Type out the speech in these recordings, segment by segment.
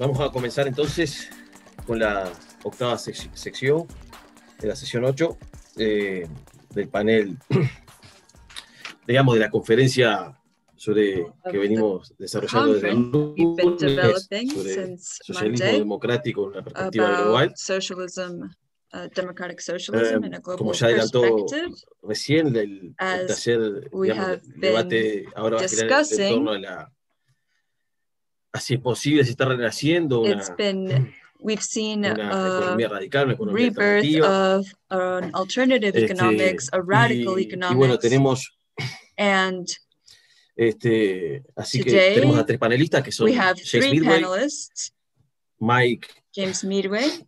Vamos a comenzar entonces con la octava sección de la sesión 8 del panel, digamos, de la conferencia que venimos desarrollando desde el lunes sobre socialismo democrático en una perspectiva global. Como ya adelantó recién, el taller, digamos, el debate ahora va a girar en torno a si es posible, si está renaciendo una economía radical, una economía alternativa. Y bueno, tenemos así que tenemos a tres panelistas que son James Midway, Mike,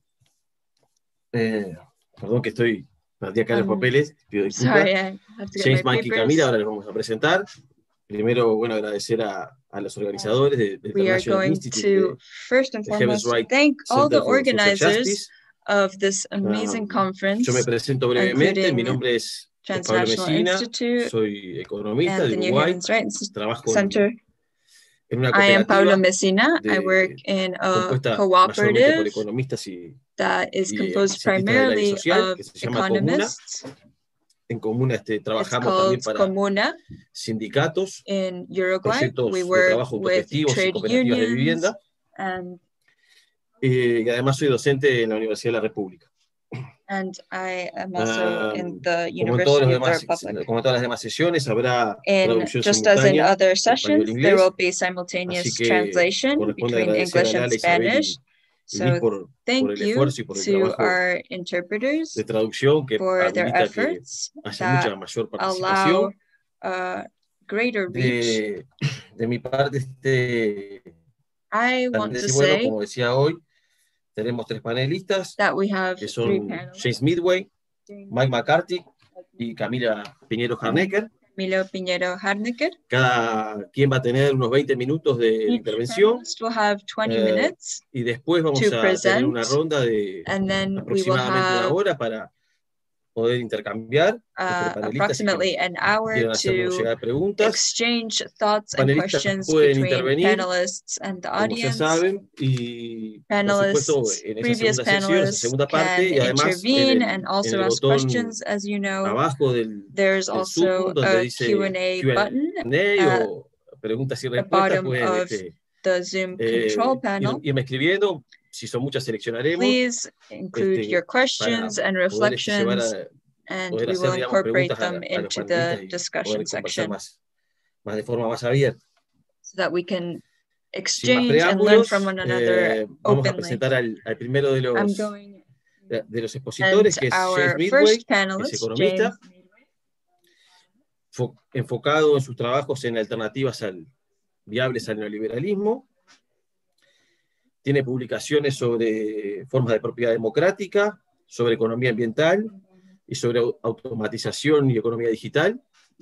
perdón que perdí acá los papeles, pido disculpas. James, Mike y Camila, ahora les vamos a presentar. Primero, bueno, agradecer a los organizadores del International Institute de Heaven's Right Center for Social Justice. Yo me presento brevemente, mi nombre es Pablo Messina, soy economista de Uruguay, trabajo en una cooperativa compuesta mayormente por economistas y activistas del área social, que se llama Comuna. En Comuna trabajamos también para sindicatos, proyectos de trabajo autogestivos y cooperativas de vivienda. Y además soy docente en la Universidad de la República. Como en todas las demás sesiones, habrá traducción simultánea al español e inglés. Así que corresponde agradecer a Lala, Isabel y Liz por el esfuerzo y por el trabajo de traducción que habilita que haya mucha mayor participación. De mi parte, bueno, como decía hoy, tenemos tres panelistas, que son James Midway, Mike McCarthy y Camila Piñero-Harnecker. Cada quien va a tener unos 20 minutos de intervención. Y después vamos a tener una ronda de aproximadamente una hora para poder intercambiar entre panelistas y quieran hacernos llegar preguntas. Panelistas pueden intervenir, como ya saben, y por supuesto en esa segunda parte, y además en el botón abajo del Zoom, donde dice Q&A o preguntas y respuestas, pueden irme escribiendo. Si son muchas, seleccionaremos. Please include your questions and reflections, and we will incorporate them into the discussion section más de forma más abierta. So that we can exchange and learn from one another vamos a openly. presentar al primero de los expositores, que es James Midway, que es economista, enfocado en sus trabajos en alternativas viables al neoliberalismo. Tiene publicaciones sobre formas de propiedad democrática, sobre economía ambiental y sobre automatización y economía digital.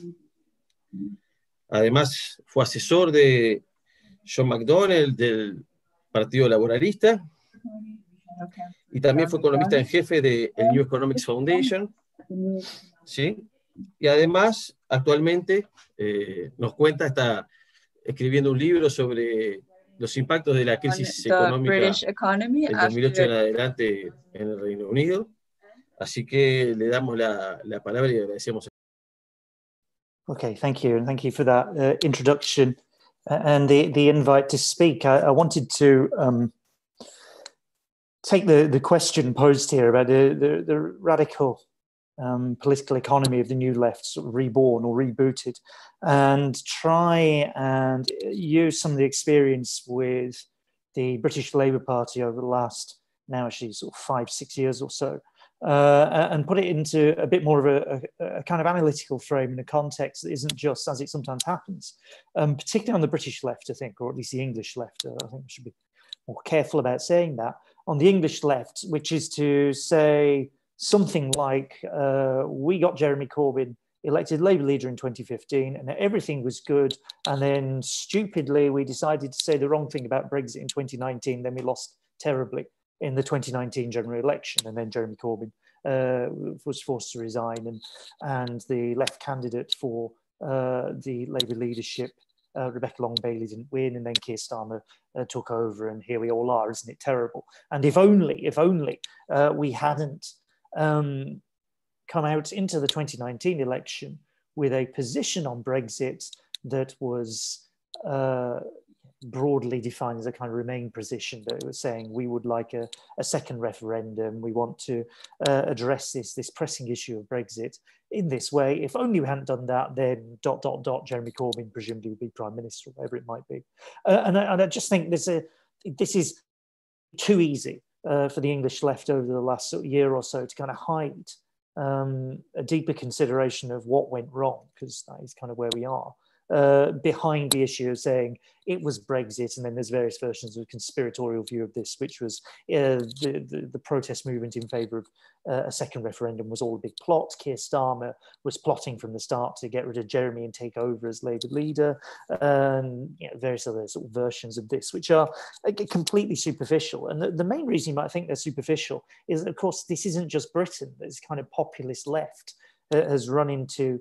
Además, fue asesor de John McDonnell del Partido Laboralista y también fue economista en jefe del New Economics Foundation. ¿Sí? Y además, actualmente, nos cuenta, está escribiendo un libro sobre los impactos de la crisis económica del 2008 en adelante en el Reino Unido. Así que le damos la palabra y agradecemos. Okay, thank you, and thank you for that introduction and the invite to speak. I wanted to take the question posed here about the radical political economy of the new left, sort of reborn or rebooted, and try and use some of the experience with the British Labour Party over the last, now actually sort of 5-6 years or so, and put it into a bit more of a kind of analytical frame in a context that isn't just, as it sometimes happens, particularly on the British left, I think, or at least the English left. I think we should be more careful about saying that. On the English left, which is to say something like, we got Jeremy Corbyn elected Labour leader in 2015 and everything was good, and then stupidly we decided to say the wrong thing about Brexit in 2019, then we lost terribly in the 2019 general election, and then Jeremy Corbyn was forced to resign, and the left candidate for the Labour leadership Rebecca Long-Bailey didn't win, and then Keir Starmer took over, and here we all are. Isn't it terrible? And if only we hadn't come out into the 2019 election with a position on Brexit that was broadly defined as a kind of Remain position, that it was saying we would like a second referendum, we want to address this pressing issue of Brexit in this way. If only we hadn't done that, then ... Jeremy Corbyn presumably would be Prime Minister, or whatever it might be. And I just think this is too easy for the English left over the last sort of year or so to kind of hide a deeper consideration of what went wrong, because that is kind of where we are. Behind the issue of saying it was Brexit, and then there's various versions of a conspiratorial view of this, which was the protest movement in favour of a second referendum was all a big plot. Keir Starmer was plotting from the start to get rid of Jeremy and take over as Labour leader, and various other sort of versions of this, which are completely superficial. And the main reason you might think they're superficial is that, of course, this isn't just Britain. This kind of populist left has run into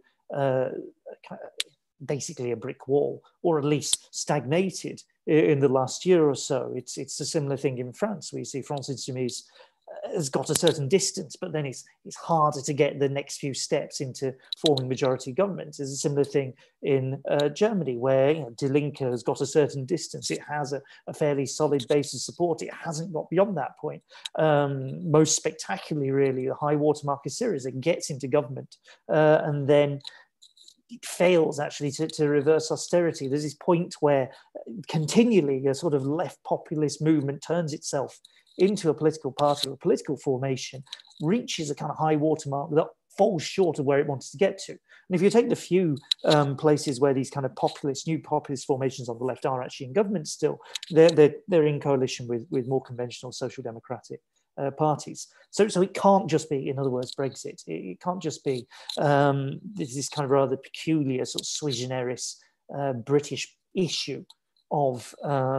basically a brick wall, or at least stagnated in the last year or so. It's a similar thing in France. We see France Insoumise has got a certain distance, but then it's harder to get the next few steps into forming majority government. There's a similar thing in Germany, where Die Linke has got a certain distance. It has a fairly solid base of support. It hasn't got beyond that point. Most spectacularly, really, the high watermark is Syriza gets into government, and then it fails actually to reverse austerity. There's this point where continually a sort of left populist movement turns itself into a political party or a political formation, reaches a kind of high watermark that falls short of where it wanted to get to. And if you take the few places where these kind of new populist formations on the left are actually in government still, they're in coalition with more conventional social democratic parties. So it can't just be, in other words, Brexit. It can't just be this kind of rather peculiar sort of sui generis British issue of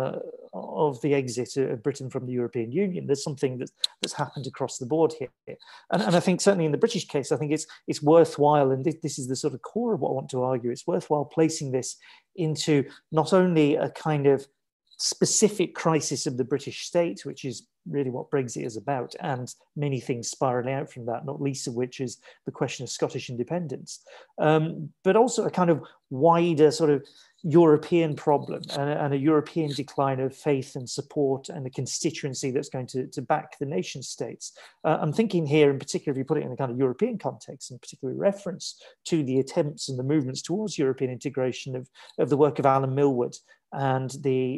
the exit of Britain from the European Union. There's something that's happened across the board here. And I think certainly in the British case, I think it's worthwhile, and this is the sort of core of what I want to argue, it's worthwhile placing this into not only a kind of specific crisis of the British state, which is really what Brexit is about, and many things spiraling out from that, not least of which is the question of Scottish independence, but also a kind of wider sort of European problem and a European decline of faith and support and a constituency that's going to back the nation states. I'm thinking here in particular, if you put it in a kind of European context, and particularly reference to the attempts and the movements towards European integration of the work of Alan Milward and the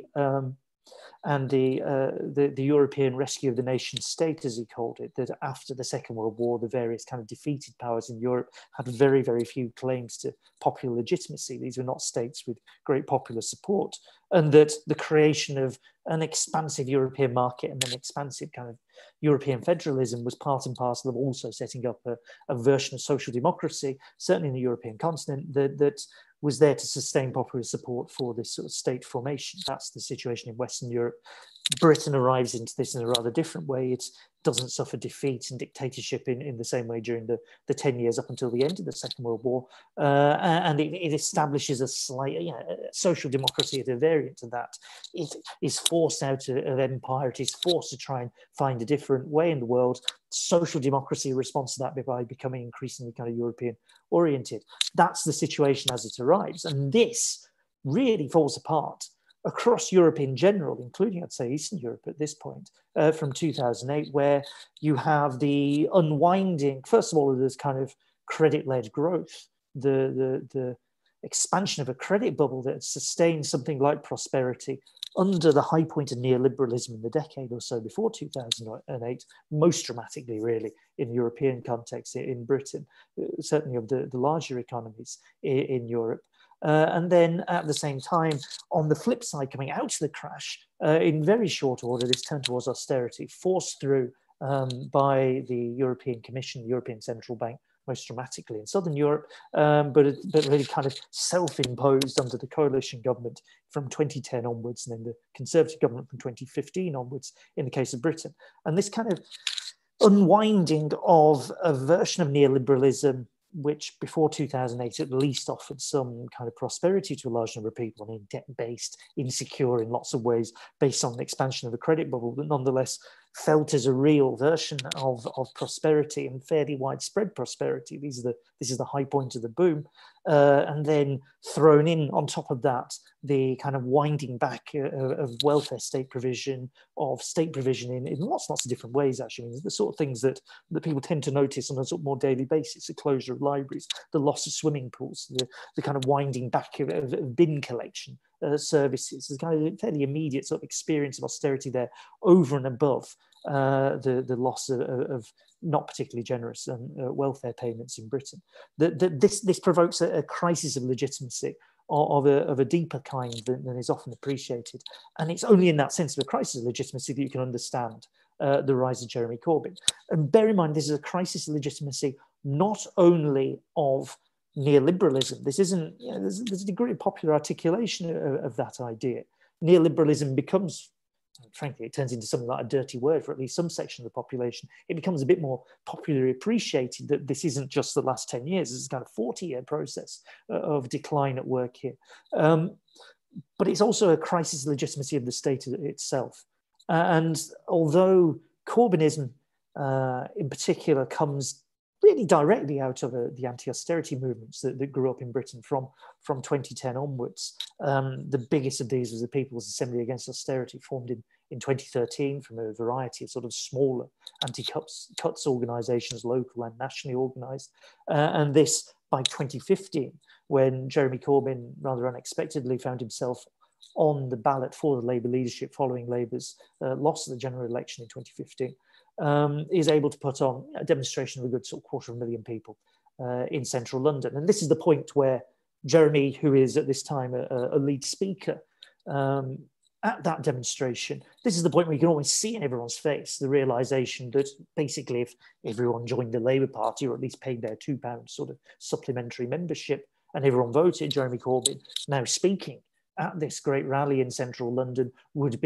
European rescue of the nation state, as he called it, that after the Second World War, the various kind of defeated powers in Europe had very, very few claims to popular legitimacy. These were not states with great popular support, and that the creation of an expansive European market and an expansive kind of European federalism was part and parcel of also setting up a version of social democracy, certainly in the European continent, that was there to sustain popular support for this sort of state formation. That's the situation in Western Europe. Britain arrives into this in a rather different way. It doesn't suffer defeat and dictatorship in the same way during the 10 years up until the end of the Second World War. And it establishes a slight social democracy at a variant of that. It is forced out of empire. It is forced to try and find a different way in the world. Social democracy responds to that by becoming increasingly kind of European oriented. That's the situation as it arrives. And this really falls apart across Europe in general, including, I'd say, Eastern Europe at this point, from 2008, where you have the unwinding, first of all, of this kind of credit-led growth, the expansion of a credit bubble that sustained something like prosperity under the high point of neoliberalism in the decade or so before 2008, most dramatically, really, in the European context, in Britain, certainly of the larger economies in Europe. And then at the same time, on the flip side, coming out of the crash, in very short order, this turn towards austerity, forced through by the European Commission, the European Central Bank, most dramatically in Southern Europe, but really kind of self-imposed under the coalition government from 2010 onwards, and then the Conservative government from 2015 onwards in the case of Britain. And this kind of unwinding of a version of neoliberalism which before 2008 at least offered some kind of prosperity to a large number of people, I mean, debt-based, insecure in lots of ways, based on the expansion of the credit bubble, but nonetheless felt as a real version of prosperity and fairly widespread prosperity. This is the high point of the boom. And then thrown in on top of that, the kind of winding back of welfare state provision, of state provision in lots of different ways, actually. I mean, the sort of things that people tend to notice on a sort of more daily basis: the closure of libraries, the loss of swimming pools, the kind of winding back of bin collection services. There's kind of a fairly immediate sort of experience of austerity there, over and above the loss of not particularly generous welfare payments in Britain. This provokes a crisis of legitimacy of a deeper kind than is often appreciated. And it's only in that sense of a crisis of legitimacy that you can understand the rise of Jeremy Corbyn. And bear in mind, this is a crisis of legitimacy not only of neoliberalism. This isn't, there's a degree of popular articulation of that idea. Neoliberalism becomes, frankly, it turns into something like a dirty word for at least some section of the population. It becomes a bit more popularly appreciated that this isn't just the last 10 years, it's a kind of 40-year process of decline at work here. But it's also a crisis of legitimacy of the state itself. And although Corbynism in particular comes really directly out of the anti-austerity movements that grew up in Britain from 2010 onwards. The biggest of these was the People's Assembly Against Austerity, formed in 2013 from a variety of sort of smaller anti-cuts organisations, local and nationally organised. And this, by 2015, when Jeremy Corbyn rather unexpectedly found himself on the ballot for the Labour leadership following Labour's loss of the general election in 2015, is able to put on a demonstration of a good sort of 250,000 people in central London. And this is the point where Jeremy, who is at this time a lead speaker at that demonstration, this is the point where you can always see in everyone's face the realisation that basically if everyone joined the Labour Party, or at least paid their £2 sort of supplementary membership, and everyone voted, Jeremy Corbyn, now speaking at this great rally in central London, would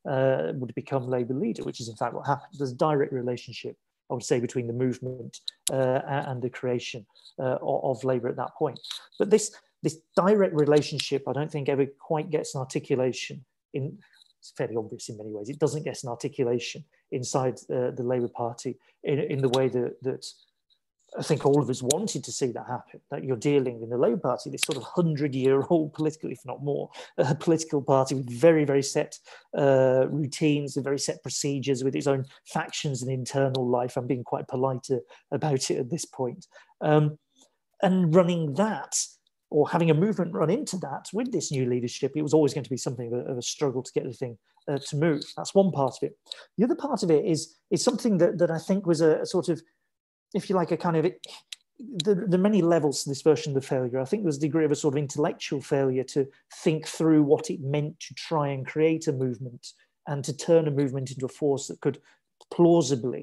become Labour leader, which is in fact what happened. There's a direct relationship, I would say, between the movement and the creation of Labour at that point. But this direct relationship, I don't think ever quite gets an articulation it's fairly obvious in many ways. It doesn't get an articulation inside the Labour Party in the way that I think all of us wanted to see that happen, that you're dealing in the Labour Party, this sort of 100-year-old political, if not more, political party with very, very set routines and very set procedures, with its own factions and internal life. I'm being quite polite about it at this point. And running that, or having a movement run into that with this new leadership, it was always going to be something of a struggle to get the thing to move. That's one part of it. The other part of it is something that I think was a sort of, if you like, a kind of, the many levels to this version of the failure. I think there's a degree of a sort of intellectual failure to think through what it meant to try and create a movement and to turn a movement into a force that could plausibly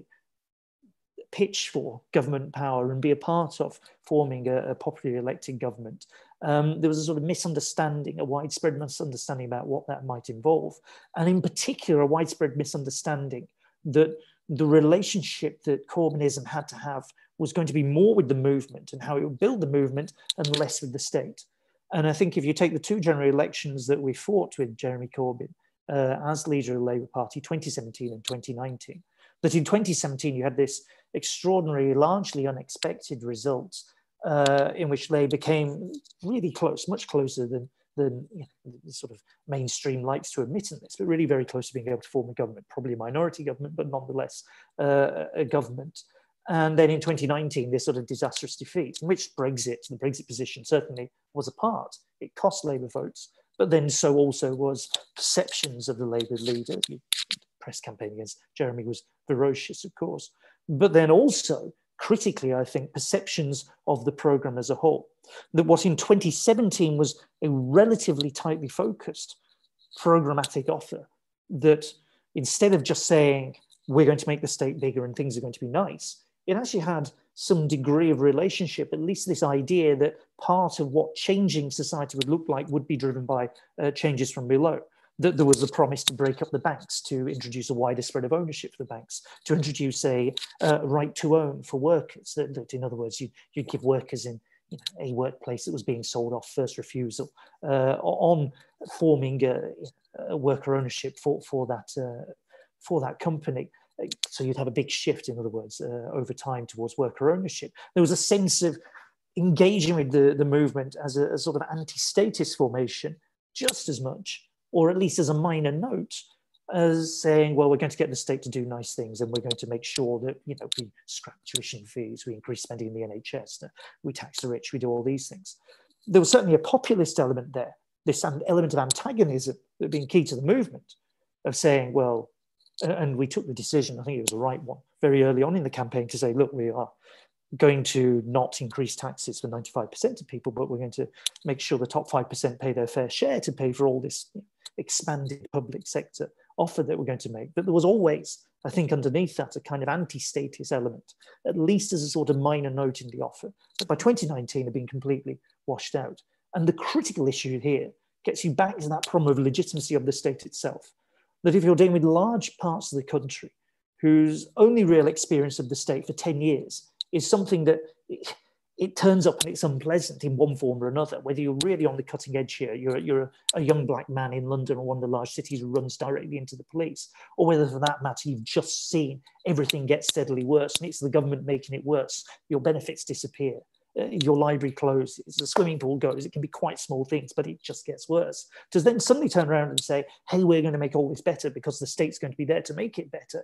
pitch for government power and be a part of forming a popularly elected government. There was a sort of misunderstanding, a widespread misunderstanding about what that might involve. And in particular, a widespread misunderstanding that the relationship that Corbynism had to have was going to be more with the movement and how it would build the movement and less with the state. And I think if you take the two general elections that we fought with Jeremy Corbyn as leader of the Labour Party, 2017 and 2019, that in 2017 you had this extraordinary, largely unexpected result in which Labour came really close, much closer than the sort of mainstream likes to admit in this, but really very close to being able to form a government, probably a minority government, but nonetheless a government. And then in 2019, this sort of disastrous defeat, in which Brexit, the Brexit position certainly was a part. It cost Labour votes, but then so also was perceptions of the Labour leader. The press campaign against Jeremy was ferocious, of course, but then also critically, I think, perceptions of the programme as a whole. That what in 2017 was a relatively tightly focused programmatic offer, that instead of just saying, we're going to make the state bigger and things are going to be nice, it actually had some degree of relationship, at least this idea that part of what changing society would look like would be driven by changes from below. that there was a promise to break up the banks, to introduce a wider spread of ownership for the banks, to introduce a right to own for workers. That in other words, you'd give workers in a workplace that was being sold off first refusal on forming a worker ownership for that company. So you'd have a big shift, in other words, over time towards worker ownership. There was a sense of engaging with the movement as a sort of anti-statist formation just as much, or at least as a minor note, as saying, well, we're going to get the state to do nice things, and we're going to make sure that, we scrap tuition fees, we increase spending in the NHS, we tax the rich, we do all these things. There was certainly a populist element there, this element of antagonism that being key to the movement, of saying, well, and we took the decision, I think it was the right one, very early on in the campaign to say, look, we are going to not increase taxes for 95% of people, but we're going to make sure the top 5% pay their fair share to pay for all this expanded public sector offer that we're going to make. But there was always, I think, underneath that, a kind of anti-statist element, at least as a sort of minor note in the offer, that by 2019 had been completely washed out. And the critical issue here gets you back to that problem of legitimacy of the state itself. That if you're dealing with large parts of the country whose only real experience of the state for 10 years is something that it turns up and it's unpleasant in one form or another, whether you're really on the cutting edge here, you're a young black man in London or one of the large cities who runs directly into the police, or whether for that matter, you've just seen everything get steadily worse and it's the government making it worse, your benefits disappear, your library closes, the swimming pool goes, it can be quite small things, but it just gets worse. To then suddenly turn around and say, hey, we're going to make all this better because the state's going to be there to make it better,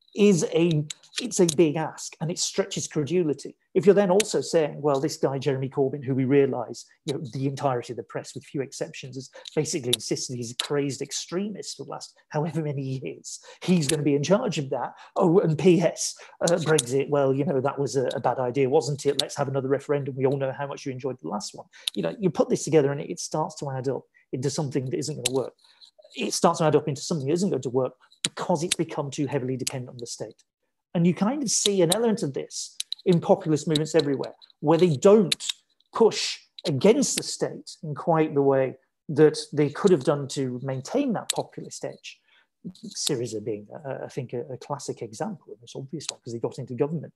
it's a big ask, and it stretches credulity. If you're then also saying, well, this guy, Jeremy Corbyn, who we realise, the entirety of the press, with few exceptions, has basically insisted he's a crazed extremist for the last however many years. He's going to be in charge of that. Oh, and P.S. Brexit, well, that was a bad idea, wasn't it? Let's have another referendum. We all know how much you enjoyed the last one. You put this together and it starts to add up into something that isn't going to work. It starts to add up into something that isn't going to work because it's become too heavily dependent on the state. And you kind of see an element of this in populist movements everywhere, where they don't push against the state in quite the way that they could have done to maintain that populist edge. Syriza being, I think, a classic example, a most obvious one, because they got into government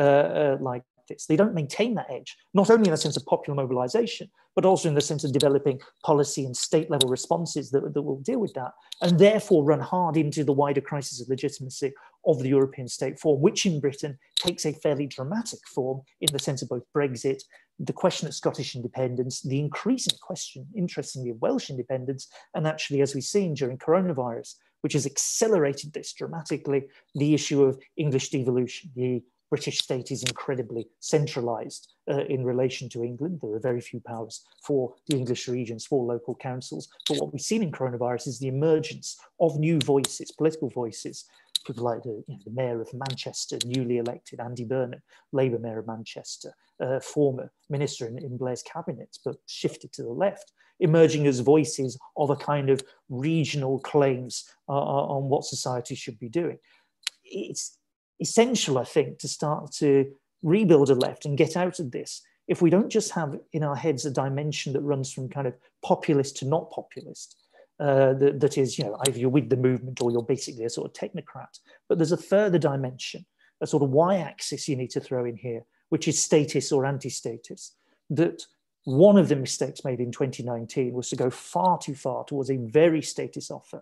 like this. They don't maintain that edge, not only in the sense of popular mobilization, but also in the sense of developing policy and state-level responses that will deal with that, and therefore run hard into the wider crisis of legitimacy of the European state form, which in Britain takes a fairly dramatic form in the sense of both Brexit, the question of Scottish independence, the increasing question, interestingly, of Welsh independence, and actually, as we've seen during coronavirus, which has accelerated this dramatically, the issue of English devolution. The British state is incredibly centralised in relation to England. There are very few powers for the English regions, for local councils. But what we've seen in coronavirus is the emergence of new voices, political voices, people like the Mayor of Manchester, newly elected, Andy Burnham, Labour Mayor of Manchester, former minister in Blair's cabinet, but shifted to the left, emerging as voices of a kind of regional claims on what society should be doing. It's essential, I think, to start to rebuild a left and get out of this if we don't just have in our heads a dimension that runs from kind of populist to not populist, that is, either you're with the movement or you're basically a sort of technocrat. But there's a further dimension, a sort of y-axis you need to throw in here, which is statist or anti-statist. That one of the mistakes made in 2019 was to go far too far towards a very statist offer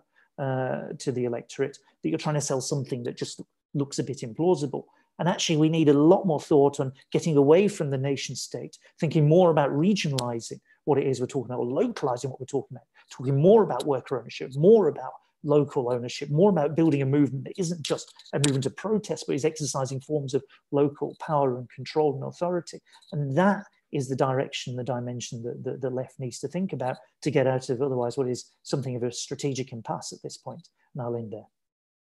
to the electorate, that you're trying to sell something that just looks a bit implausible. And actually, we need a lot more thought on getting away from the nation state, thinking more about regionalising what it is we're talking about, or localising what we're talking about, talking more about worker ownership, more about local ownership, more about building a movement that isn't just a movement of protest, but is exercising forms of local power and control and authority. And that is the direction, the dimension that the left needs to think about to get out of otherwise what is something of a strategic impasse at this point. And I'll end there.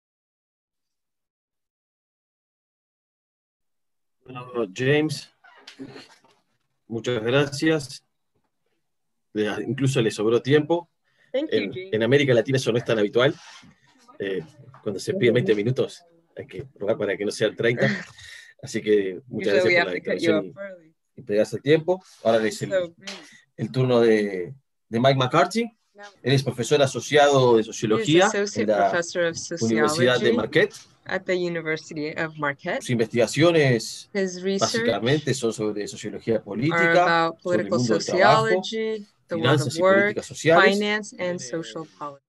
Bueno, James, muchas gracias. Incluso le sobró tiempo. En América Latina eso no es tan habitual. Cuando se piden 20 minutos hay que rogar para que no sean 30. Así que muchas gracias por la declaración y pegarse el tiempo. Ahora es el turno de Mike McCarthy. Él es profesor asociado de sociología en la Universidad de Marquette. At the University of Marquette. Sus investigaciones básicamente son sobre sociología política, sobre el mundo del trabajo, finanzas y políticas sociales. Finance and social policy.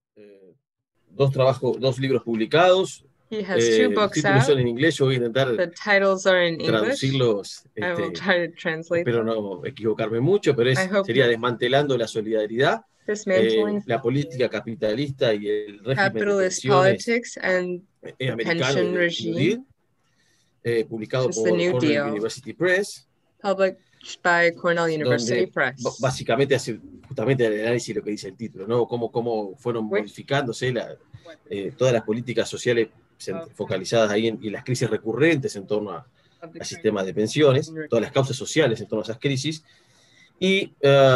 Dos libros publicados. He has two los books títulos out. son en inglés, yo voy a intentar The titles are in traducirlos. I will try to translate espero no equivocarme mucho, pero sería Desmantelando la solidaridad, la política capitalista y el régimen Capitalist de politics and americano pension del regime, publicado por Cornell University Press, published by Cornell University Press. Básicamente hace justamente el análisis de lo que dice el título, ¿no? Cómo fueron modificándose todas las políticas sociales focalizadas ahí en las crisis recurrentes en torno al sistema de pensiones, todas las causas sociales en torno a esas crisis, y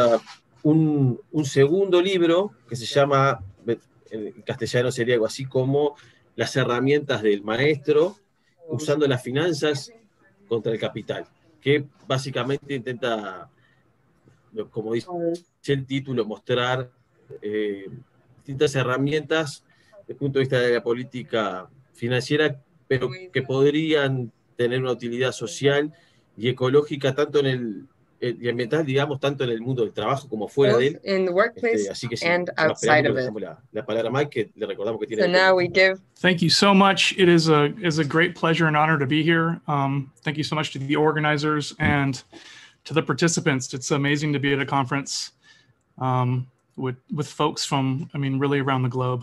un segundo libro que se llama, en castellano sería algo así como Las herramientas del maestro, usando las finanzas contra el capital, que básicamente intenta, como dice el título, mostrar distintas herramientas desde el punto de vista de la política financiera, pero que podrían tener una utilidad social y ecológica tanto y ambiental, digamos, tanto en el mundo del trabajo como fuera de él. Así que sí, dejamos la palabra a Mike, que le recordamos que tiene. Thank you so much. It is a great pleasure and honor to be here. Thank you so much to the organizers and to the participants. It's amazing to be at a conference with folks from, really around the globe.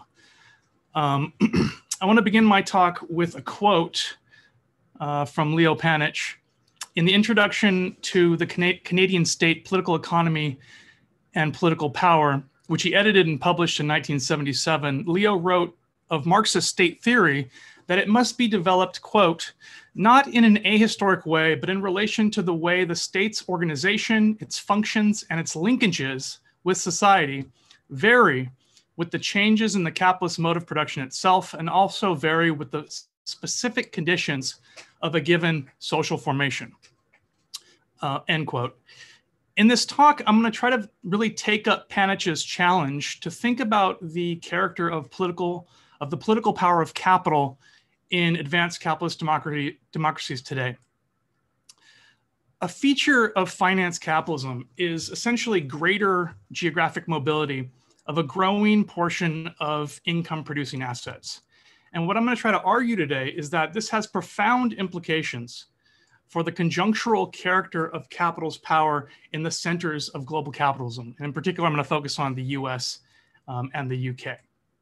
I want to begin my talk with a quote from Leo Panitch. In the introduction to the Canadian State Political Economy and Political Power, which he edited and published in 1977, Leo wrote of Marxist state theory that it must be developed, quote, not in an ahistoric way, but in relation to the way the state's organization, its functions, and its linkages with society vary with the changes in the capitalist mode of production itself, and also vary with the specific conditions of a given social formation, end quote. In this talk, I'm going to try to really take up Panitch's challenge to think about the character of the political power of capital in advanced capitalist democracies today. A feature of finance capitalism is essentially greater geographic mobility of a growing portion of income-producing assets. And what I'm going to try to argue today is that this has profound implications for the conjunctural character of capital's power in the centers of global capitalism. And in particular, I'm going to focus on the US and the UK.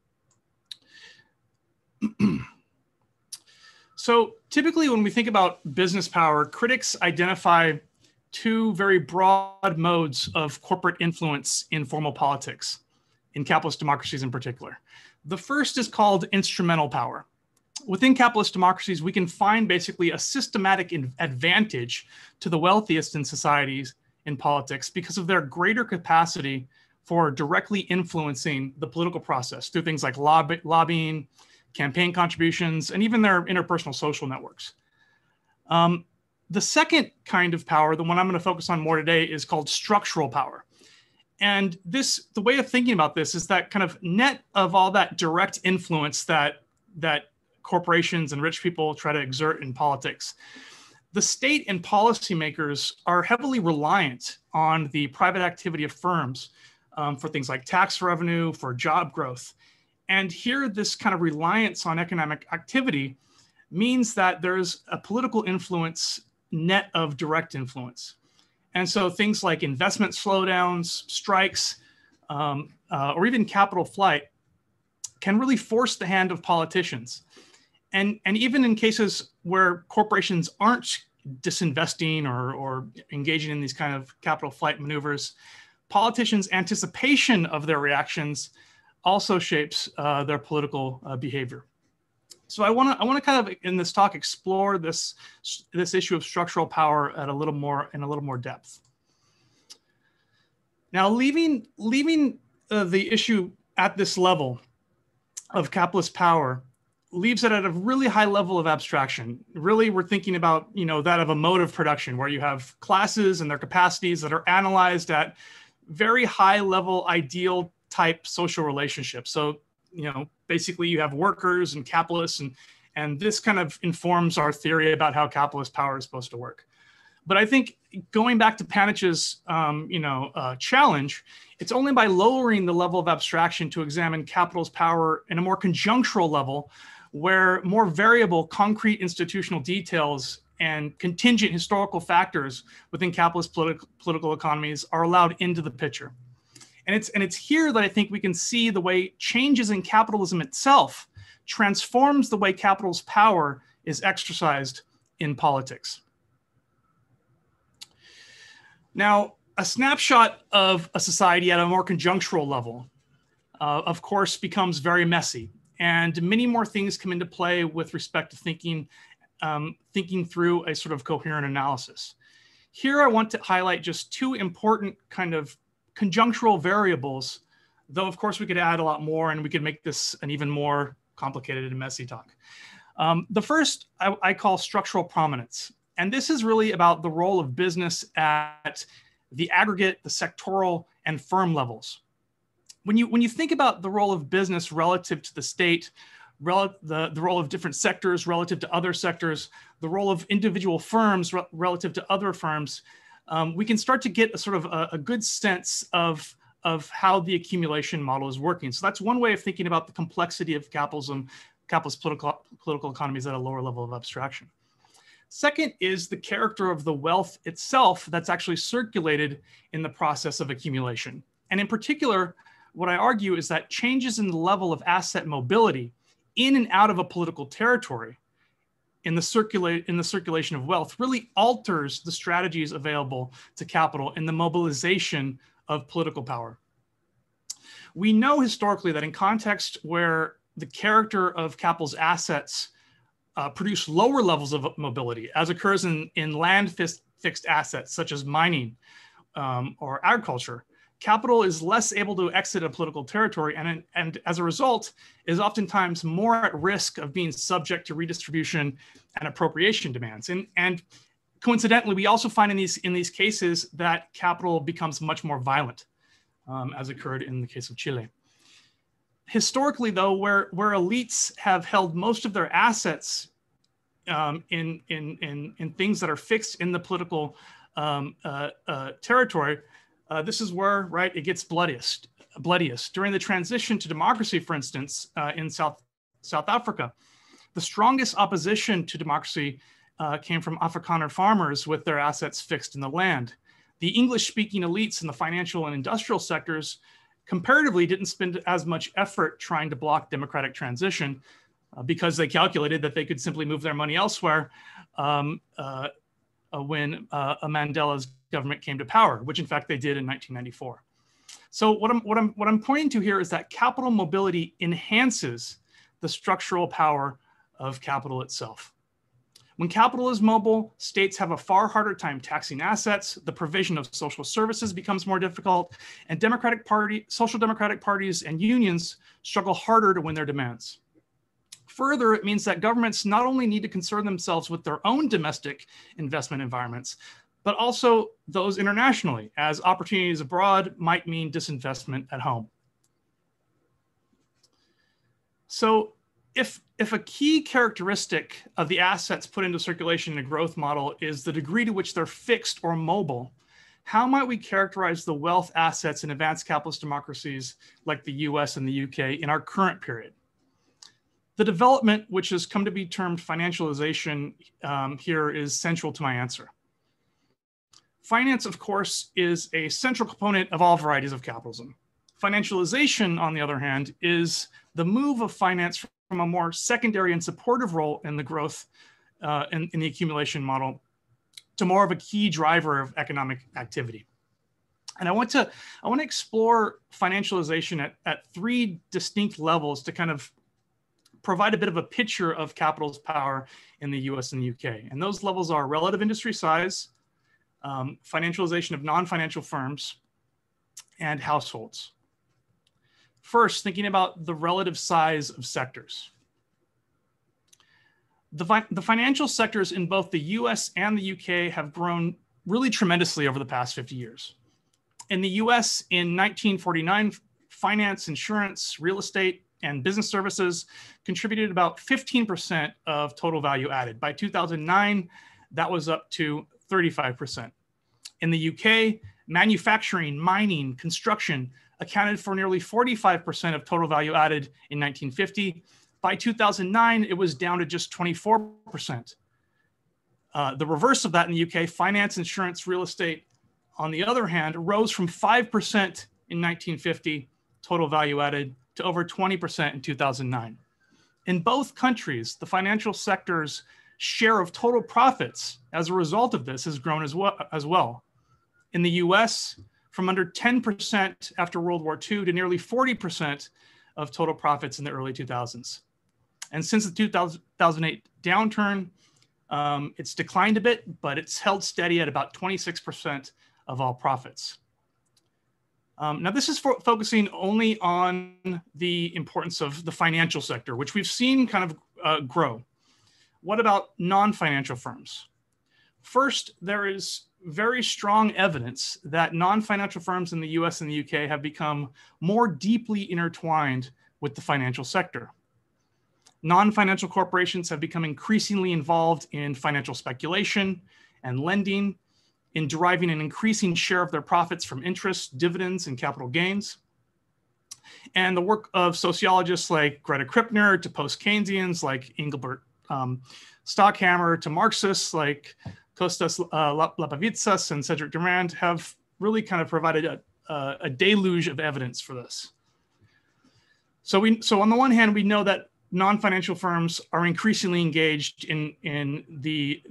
So typically when we think about business power, critics identify two very broad modes of corporate influence in formal politics, in capitalist democracies in particular. The first is called instrumental power. Within capitalist democracies, we can find basically a systematic advantage to the wealthiest in societies in politics because of their greater capacity for directly influencing the political process through things like lobbying, campaign contributions, and even their interpersonal social networks. The second kind of power, the one I'm going to focus on more today, is called structural power. And the way of thinking about this is that kind of net of all that direct influence that corporations and rich people try to exert in politics, the state and policymakers are heavily reliant on the private activity of firms for things like tax revenue, for job growth. And here, this kind of reliance on economic activity means that there's a political influence net of direct influence. And so things like investment slowdowns, strikes, or even capital flight can really force the hand of politicians. And even in cases where corporations aren't disinvesting or engaging in these kind of capital flight maneuvers, politicians' anticipation of their reactions also shapes their political behavior. So I want to kind of in this talk explore this issue of structural power in a little more depth. Now, leaving the issue at this level of capitalist power leaves it at a really high level of abstraction. Really, we're thinking about that of a mode of production where you have classes and their capacities that are analyzed at very high level ideal type social relationship. So, basically you have workers and capitalists, and this kind of informs our theory about how capitalist power is supposed to work. But I think going back to Panich's, challenge, it's only by lowering the level of abstraction to examine capital's power in a more conjunctural level, where more variable, concrete institutional details and contingent historical factors within capitalist political economies are allowed into the picture. And it's here that I think we can see the way changes in capitalism itself transforms the way capital's power is exercised in politics. Now, a snapshot of a society at a more conjunctural level, of course, becomes very messy, and many more things come into play with respect to thinking through a sort of coherent analysis. Here, I want to highlight just two important kind of conjunctural variables, though of course we could add a lot more and we could make this an even more complicated and messy talk. The first I call structural prominence. And this is really about the role of business at the aggregate, the sectoral, and firm levels. When you think about the role of business relative to the state, the role of different sectors relative to other sectors, the role of individual firms relative to other firms, we can start to get a sort of a good sense of how the accumulation model is working. So that's one way of thinking about the complexity of capitalism, capitalist political economies at a lower level of abstraction. Second is the character of the wealth itself that's actually circulated in the process of accumulation. And in particular, what I argue is that changes in the level of asset mobility in and out of a political territory in the circulation of wealth really alters the strategies available to capital in the mobilization of political power. We know historically that in contexts where the character of capital's assets produce lower levels of mobility, as occurs in land fixed assets such as mining or agriculture, capital is less able to exit a political territory and as a result is oftentimes more at risk of being subject to redistribution and appropriation demands. And coincidentally, we also find in these cases that capital becomes much more violent, as occurred in the case of Chile. Historically, though, where elites have held most of their assets in things that are fixed in the political territory, this is where, right, it gets bloodiest. During the transition to democracy, for instance, in South Africa, the strongest opposition to democracy came from Afrikaner farmers with their assets fixed in the land. The English-speaking elites in the financial and industrial sectors comparatively didn't spend as much effort trying to block democratic transition because they calculated that they could simply move their money elsewhere when Mandela's government came to power, which in fact they did in 1994. So what I'm pointing to here is that capital mobility enhances the structural power of capital itself. When capital is mobile, states have a far harder time taxing assets, the provision of social services becomes more difficult, and social democratic parties and unions struggle harder to win their demands. Further, it means that governments not only need to concern themselves with their own domestic investment environments, but also those internationally, as opportunities abroad might mean disinvestment at home. So if a key characteristic of the assets put into circulation in a growth model is the degree to which they're fixed or mobile, how might we characterize the wealth assets in advanced capitalist democracies like the US and the UK in our current period? The development, which has come to be termed financialization, here is central to my answer. Finance, of course, is a central component of all varieties of capitalism. Financialization, on the other hand, is the move of finance from a more secondary and supportive role in the growth in the accumulation model to more of a key driver of economic activity. And I want to explore financialization at three distinct levels to kind of provide a bit of a picture of capital's power in the US and the UK. And those levels are relative industry size, financialization of non-financial firms, and households. First, thinking about the relative size of sectors. The financial sectors in both the US and the UK have grown really tremendously over the past 50 years. In the US in 1949, finance, insurance, real estate, and business services contributed about 15% of total value added. By 2009, that was up to 35%. In the UK, manufacturing, mining, construction accounted for nearly 45% of total value added in 1950. By 2009, it was down to just 24%. The reverse of that in the UK, finance, insurance, real estate, on the other hand, rose from 5% in 1950 total value added to over 20% in 2009. In both countries, the financial sector's share of total profits as a result of this has grown as well. In the US, from under 10% after World War II to nearly 40% of total profits in the early 2000s. And since the 2008 downturn, it's declined a bit, but it's held steady at about 26% of all profits. Now, this is focusing only on the importance of the financial sector, which we've seen kind of grow. What about non-financial firms? First, there is very strong evidence that non-financial firms in the US and the UK have become more deeply intertwined with the financial sector. Non-financial corporations have become increasingly involved in financial speculation and lending, in deriving an increasing share of their profits from interest, dividends, and capital gains. And the work of sociologists like Greta Krippner, to post-Keynesians like Engelbert Stockhammer, to Marxists like Kostas Lapavitsas and Cedric Durand have really kind of provided a deluge of evidence for this. So on the one hand, we know that non-financial firms are increasingly engaged in the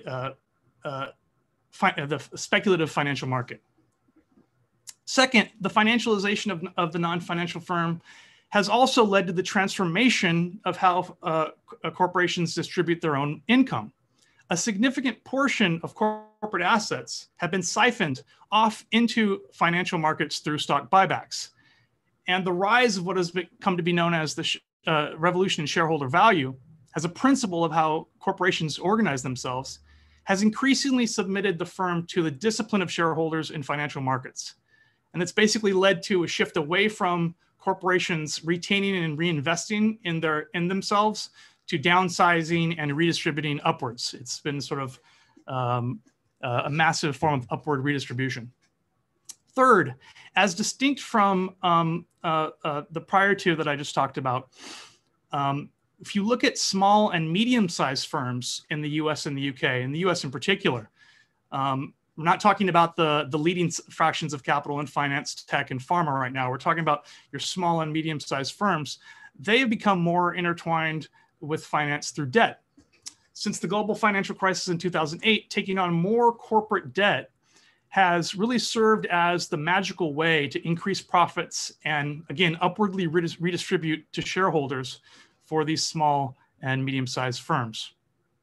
speculative financial market. Second, the financialization of the non-financial firm has also led to the transformation of how corporations distribute their own income. A significant portion of corporate assets have been siphoned off into financial markets through stock buybacks. And the rise of what has come to be known as the revolution in shareholder value as a principle of how corporations organize themselves has increasingly submitted the firm to the discipline of shareholders in financial markets. And it's basically led to a shift away from corporations retaining and reinvesting in themselves to downsizing and redistributing upwards. It's been sort of a massive form of upward redistribution. Third, as distinct from the prior two that I just talked about, if you look at small and medium-sized firms in the US and the UK, in the US in particular, we're not talking about the leading fractions of capital in finance, tech, and pharma right now. We're talking about your small and medium-sized firms. They have become more intertwined with finance through debt. Since the global financial crisis in 2008, taking on more corporate debt has really served as the magical way to increase profits and, again, upwardly redistribute to shareholders for these small and medium-sized firms.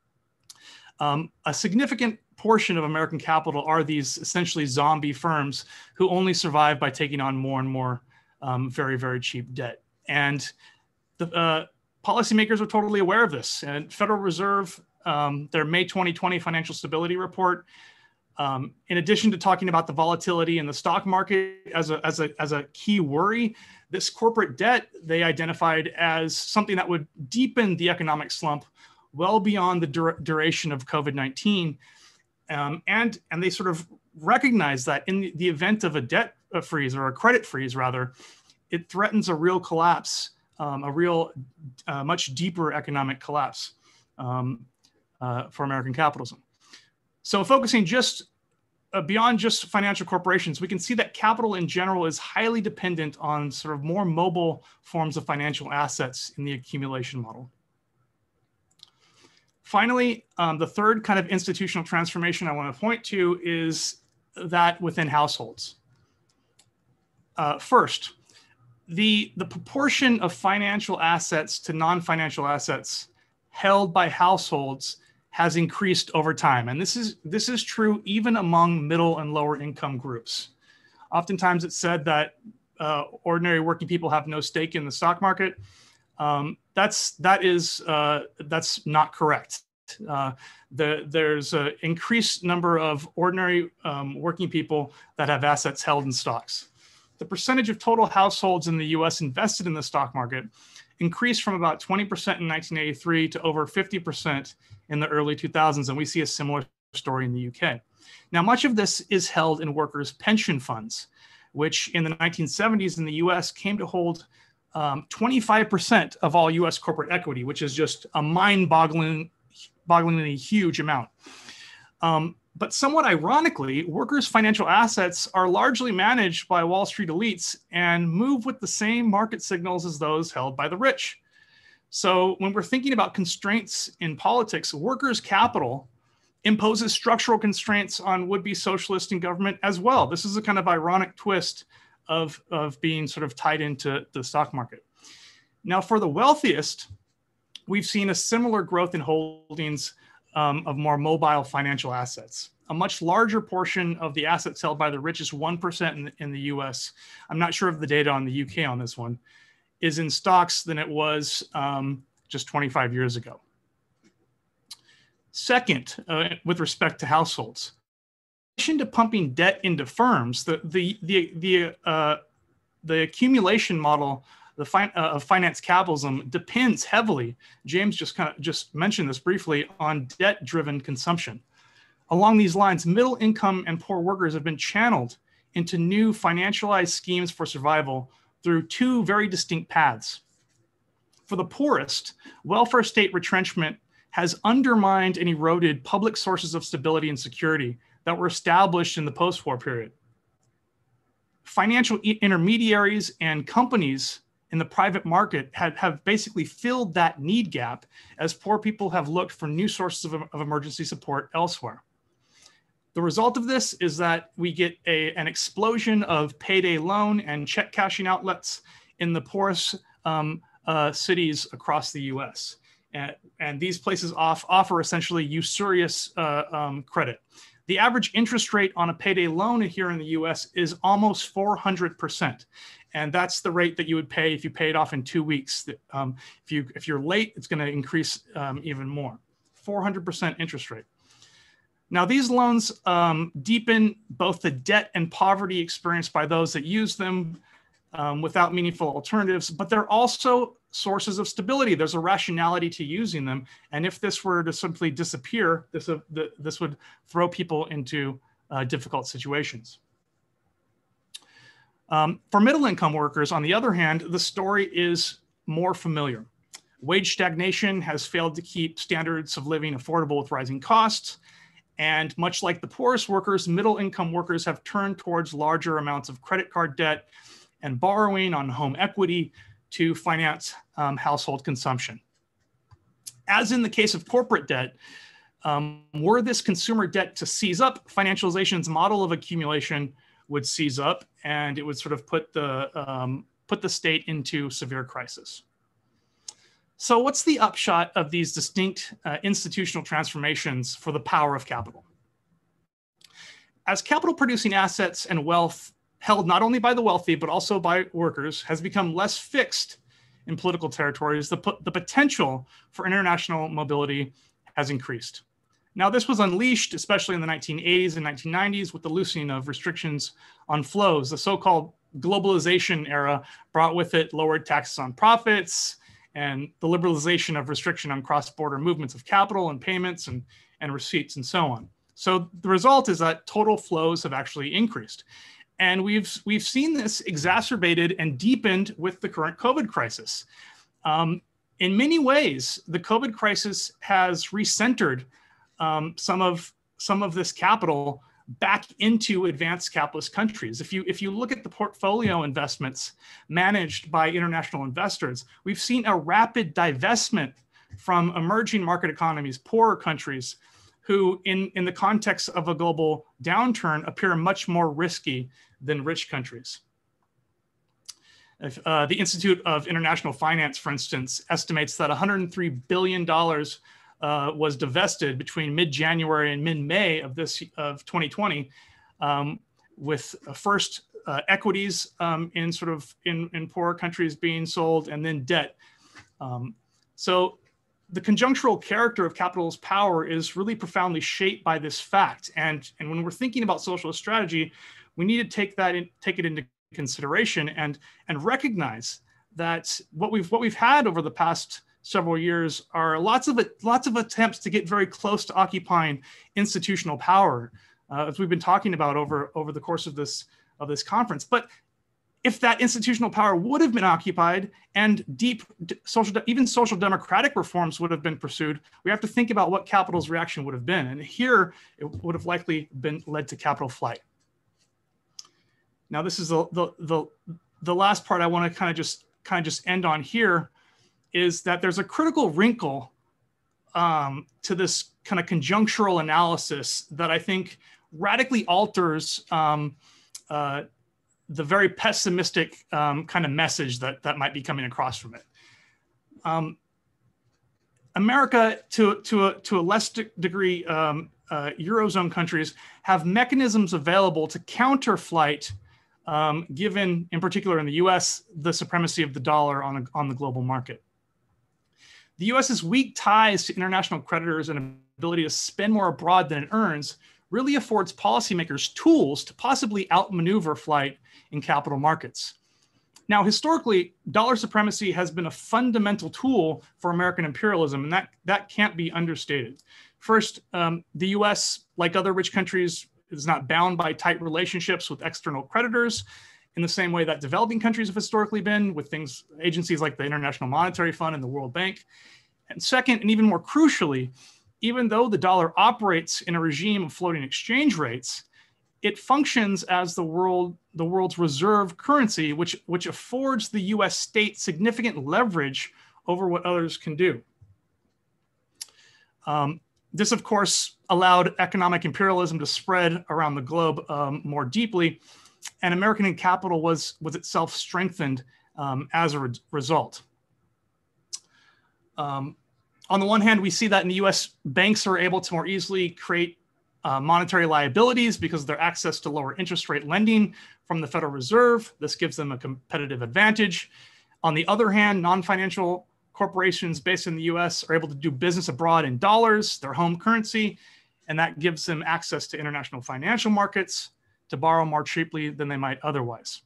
A significant portion of American capital are these essentially zombie firms who only survive by taking on more and more very, very cheap debt. And the policymakers are totally aware of this. And Federal Reserve, their May 2020 financial stability report, in addition to talking about the volatility in the stock market as a key worry, this corporate debt they identified as something that would deepen the economic slump well beyond the duration of COVID-19. And they sort of recognize that in the event of a debt freeze, or a credit freeze rather, it threatens a real collapse, a real much deeper economic collapse for American capitalism. So focusing just beyond just financial corporations, we can see that capital in general is highly dependent on sort of more mobile forms of financial assets in the accumulation model. Finally, the third kind of institutional transformation I want to point to is that within households. First, the proportion of financial assets to non-financial assets held by households has increased over time. And this is true even among middle and lower income groups. Oftentimes it's said that ordinary working people have no stake in the stock market. That's not correct. There's an increased number of ordinary working people that have assets held in stocks. the percentage of total households in the US invested in the stock market increased from about 20% in 1983 to over 50% in the early 2000s. And we see a similar story in the UK. Now, much of this is held in workers' pension funds, which in the 1970s in the US came to hold 25% of all US corporate equity, which is just a mind-bogglingly huge amount. But somewhat ironically, workers' financial assets are largely managed by Wall Street elites and move with the same market signals as those held by the rich. So when we're thinking about constraints in politics, workers' capital imposes structural constraints on would-be socialists in government as well. This is a kind of ironic twist of being sort of tied into the stock market. Now, for the wealthiest, we've seen a similar growth in holdings of more mobile financial assets. A much larger portion of the assets held by the richest 1% in the US, I'm not sure of the data on the UK on this one, is in stocks than it was just 25 years ago. Second, with respect to households, in addition to pumping debt into firms, the accumulation model of finance capitalism depends heavily, James just mentioned this briefly, on debt-driven consumption. Along these lines, middle income and poor workers have been channeled into new financialized schemes for survival through two very distinct paths. For the poorest, welfare state retrenchment has undermined and eroded public sources of stability and security that were established in the post-war period. Financial intermediaries and companies in the private market have basically filled that need gap as poor people have looked for new sources of emergency support elsewhere. The result of this is that we get an explosion of payday loan and check cashing outlets in the poorest cities across the US. And these places offer essentially usurious credit. The average interest rate on a payday loan here in the US is almost 400%. And that's the rate that you would pay if you pay it off in 2 weeks. If you're late, it's going to increase even more. 400% interest rate. Now, these loans deepen both the debt and poverty experienced by those that use them without meaningful alternatives, but they're also sources of stability. There's a rationality to using them. And if this were to simply disappear, this would throw people into difficult situations. For middle-income workers, on the other hand, the story is more familiar. Wage stagnation has failed to keep standards of living affordable with rising costs. And much like the poorest workers, middle-income workers have turned towards larger amounts of credit card debt and borrowing on home equity to finance household consumption. As in the case of corporate debt, were this consumer debt to seize up, financialization's model of accumulation would seize up, and it would sort of put the state into severe crisis. So what's the upshot of these distinct institutional transformations for the power of capital? As capital producing assets and wealth held not only by the wealthy, but also by workers has become less fixed in political territories, the potential for international mobility has increased. Now, this was unleashed, especially in the 1980s and 1990s, with the loosening of restrictions on flows. The so-called globalization era brought with it lowered taxes on profits and the liberalization of restriction on cross-border movements of capital and payments and receipts and so on. So the result is that total flows have actually increased. And we've seen this exacerbated and deepened with the current COVID crisis. In many ways, the COVID crisis has recentered some of this capital back into advanced capitalist countries. If you look at the portfolio investments managed by international investors, we've seen a rapid divestment from emerging market economies, poorer countries, who in the context of a global downturn appear much more risky than rich countries. The Institute of International Finance, for instance, estimates that $103 billion was divested between mid-January and mid-May of 2020, with first equities in poorer countries being sold, and then debt. So the conjunctural character of capital's power is really profoundly shaped by this fact. And when we're thinking about socialist strategy, we need to take it into consideration and recognize that what we've had over the past several years are lots of attempts to get very close to occupying institutional power, as we've been talking about over the course of this conference. But if that institutional power would have been occupied and even social democratic reforms would have been pursued, we have to think about what capital's reaction would have been. And here it would have likely been led to capital flight. Now, this is the last part I want to kind of just end on here, is that there's a critical wrinkle to this kind of conjunctural analysis that I think radically alters the very pessimistic kind of message that might be coming across from it. America, to a less degree, Eurozone countries have mechanisms available to counter flight, given, in particular in the US, the supremacy of the dollar on the global market. The US's weak ties to international creditors and ability to spend more abroad than it earns really affords policymakers tools to possibly outmaneuver flight in capital markets. Now, historically, dollar supremacy has been a fundamental tool for American imperialism, and that can't be understated. First, the US, like other rich countries, is not bound by tight relationships with external creditors in the same way that developing countries have historically been, with agencies like the International Monetary Fund and the World Bank. And second, and even more crucially, even though the dollar operates in a regime of floating exchange rates, it functions as the world's reserve currency, which affords the US state significant leverage over what others can do. This, of course, allowed economic imperialism to spread around the globe more deeply, and American capital was itself strengthened as a result. On the one hand, we see that in the US, banks are able to more easily create monetary liabilities because of their access to lower interest rate lending from the Federal Reserve. This gives them a competitive advantage. On the other hand, non-financial corporations based in the US are able to do business abroad in dollars, their home currency, and that gives them access to international financial markets to borrow more cheaply than they might otherwise.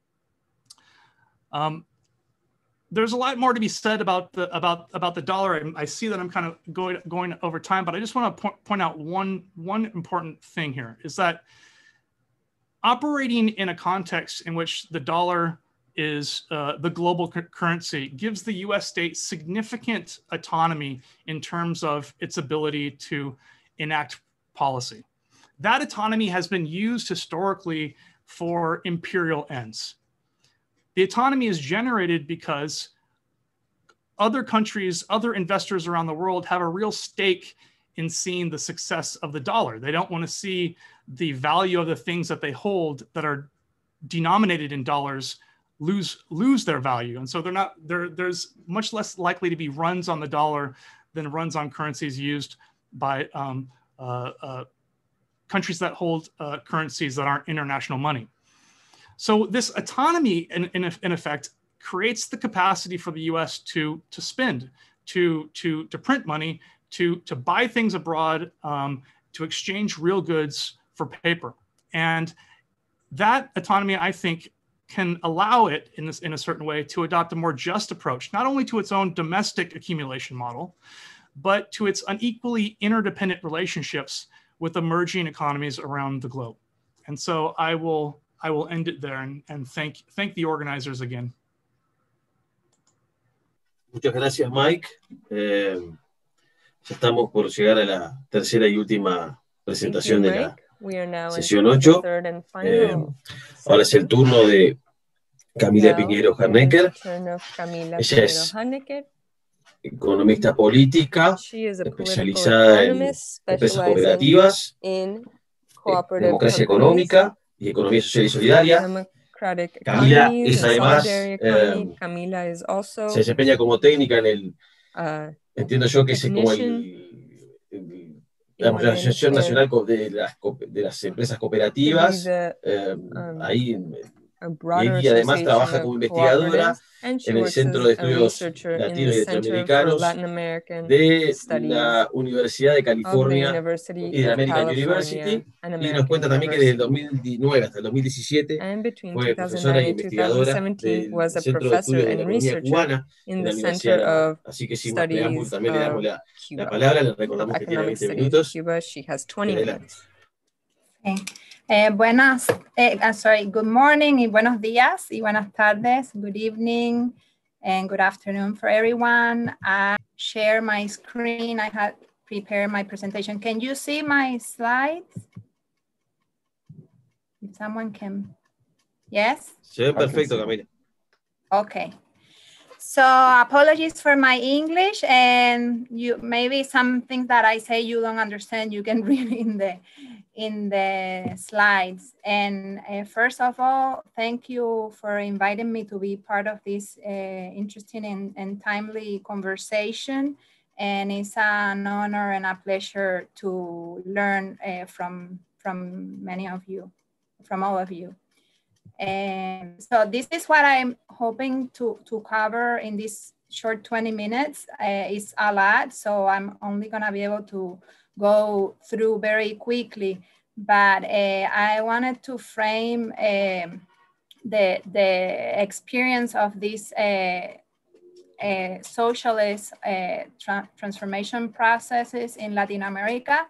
There's a lot more to be said about the dollar. I see that I'm kind of going over time, but I just want to point out one important thing here, is that operating in a context in which the dollar is the global currency gives the US state significant autonomy in terms of its ability to enact policy. That autonomy has been used historically for imperial ends. The autonomy is generated because other countries, other investors around the world have a real stake in seeing the success of the dollar. They don't want to see the value of the things that they hold that are denominated in dollars lose their value. And so there's much less likely to be runs on the dollar than runs on currencies used by countries that hold currencies that aren't international money. So this autonomy, in effect, creates the capacity for the US to spend, to print money, to buy things abroad, to exchange real goods for paper. And that autonomy, I think, can allow it in a certain way to adopt a more just approach, not only to its own domestic accumulation model, but to its unequally interdependent relationships with emerging economies around the globe. And so I will end it there and thank the organizers again. Muchas gracias, Mike. Ya estamos por llegar a la tercera y última presentación de la sesión 8. Ahora es el turno de Camila Piñero Harnecker. Ella es economista política, especializada en empresas cooperativas, democracia económica y economía social y solidaria. Camila es además, se desempeña como técnica en el, entiendo yo que es como la Asociación Nacional de las Empresas Cooperativas, ahí Y ella además trabaja como investigadora en el Centro de Estudios Latinos y Latinoamericanos de la Universidad de California y de American University. Y nos cuenta también que desde el 2009 hasta el 2017 fue profesora e investigadora del Centro de Estudios de la Economía Cubana en la Universidad de La Habana. Así que sin más preámbulo también le damos la palabra, le recordamos que tiene 20 minutos. Good morning y buenos días y buenas tardes, good evening and good afternoon for everyone. I share my screen. I had prepared my presentation. Can you see my slides? If someone can, yes? Se ve perfecto, Camila. Okay. So apologies for my English, and maybe some things that I say you don't understand, you can read in the slides. And first of all, thank you for inviting me to be part of this interesting and timely conversation. And it's an honor and a pleasure to learn from many of you, from all of you. And so this is what I'm hoping to cover in this short 20 minutes. It's a lot, so I'm only gonna be able to go through very quickly, but I wanted to frame the experience of this socialist transformation processes in Latin America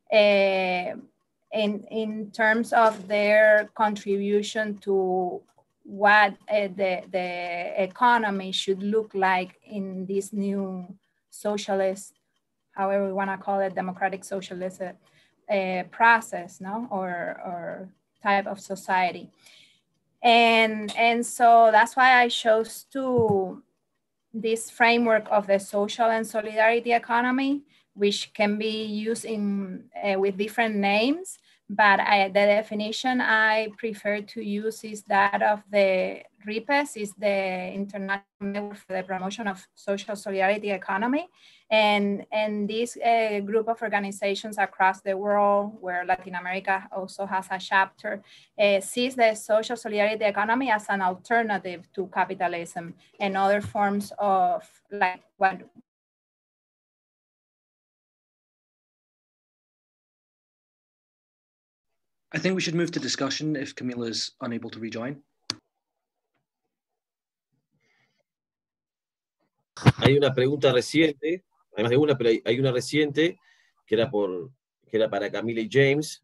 in terms of their contribution to what the economy should look like in this new socialist, however we want to call it, democratic socialist process, no, or type of society. And so that's why I chose this framework of the social and solidarity economy, which can be used with different names, but the definition I prefer to use is that of the RIPES, is the International Network for the Promotion of Social Solidarity Economy. And this group of organizations across the world, where Latin America also has a chapter, sees the social solidarity economy as an alternative to capitalism and other forms of like what. I think we should move to discussion if Camila's unable to rejoin. Hay una pregunta reciente, además de una, pero hay una reciente que era para Camila y James,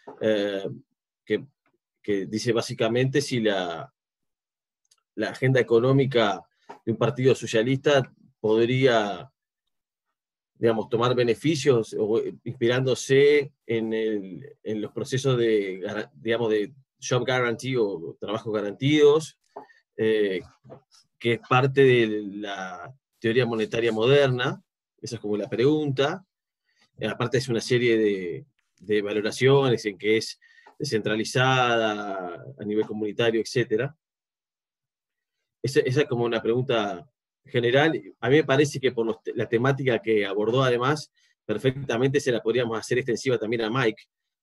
que dice básicamente si la agenda económica de un partido socialista podría, digamos, tomar beneficios o inspirándose en los procesos de, digamos, de job guarantee o trabajos garantidos, que es parte de la teoría monetaria moderna. Esa es como la pregunta. Aparte es una serie de valoraciones en que es descentralizada a nivel comunitario, etc. Esa es como una pregunta general. A mí me parece que por la temática que abordó además, perfectamente se la podríamos hacer extensiva también a Mike.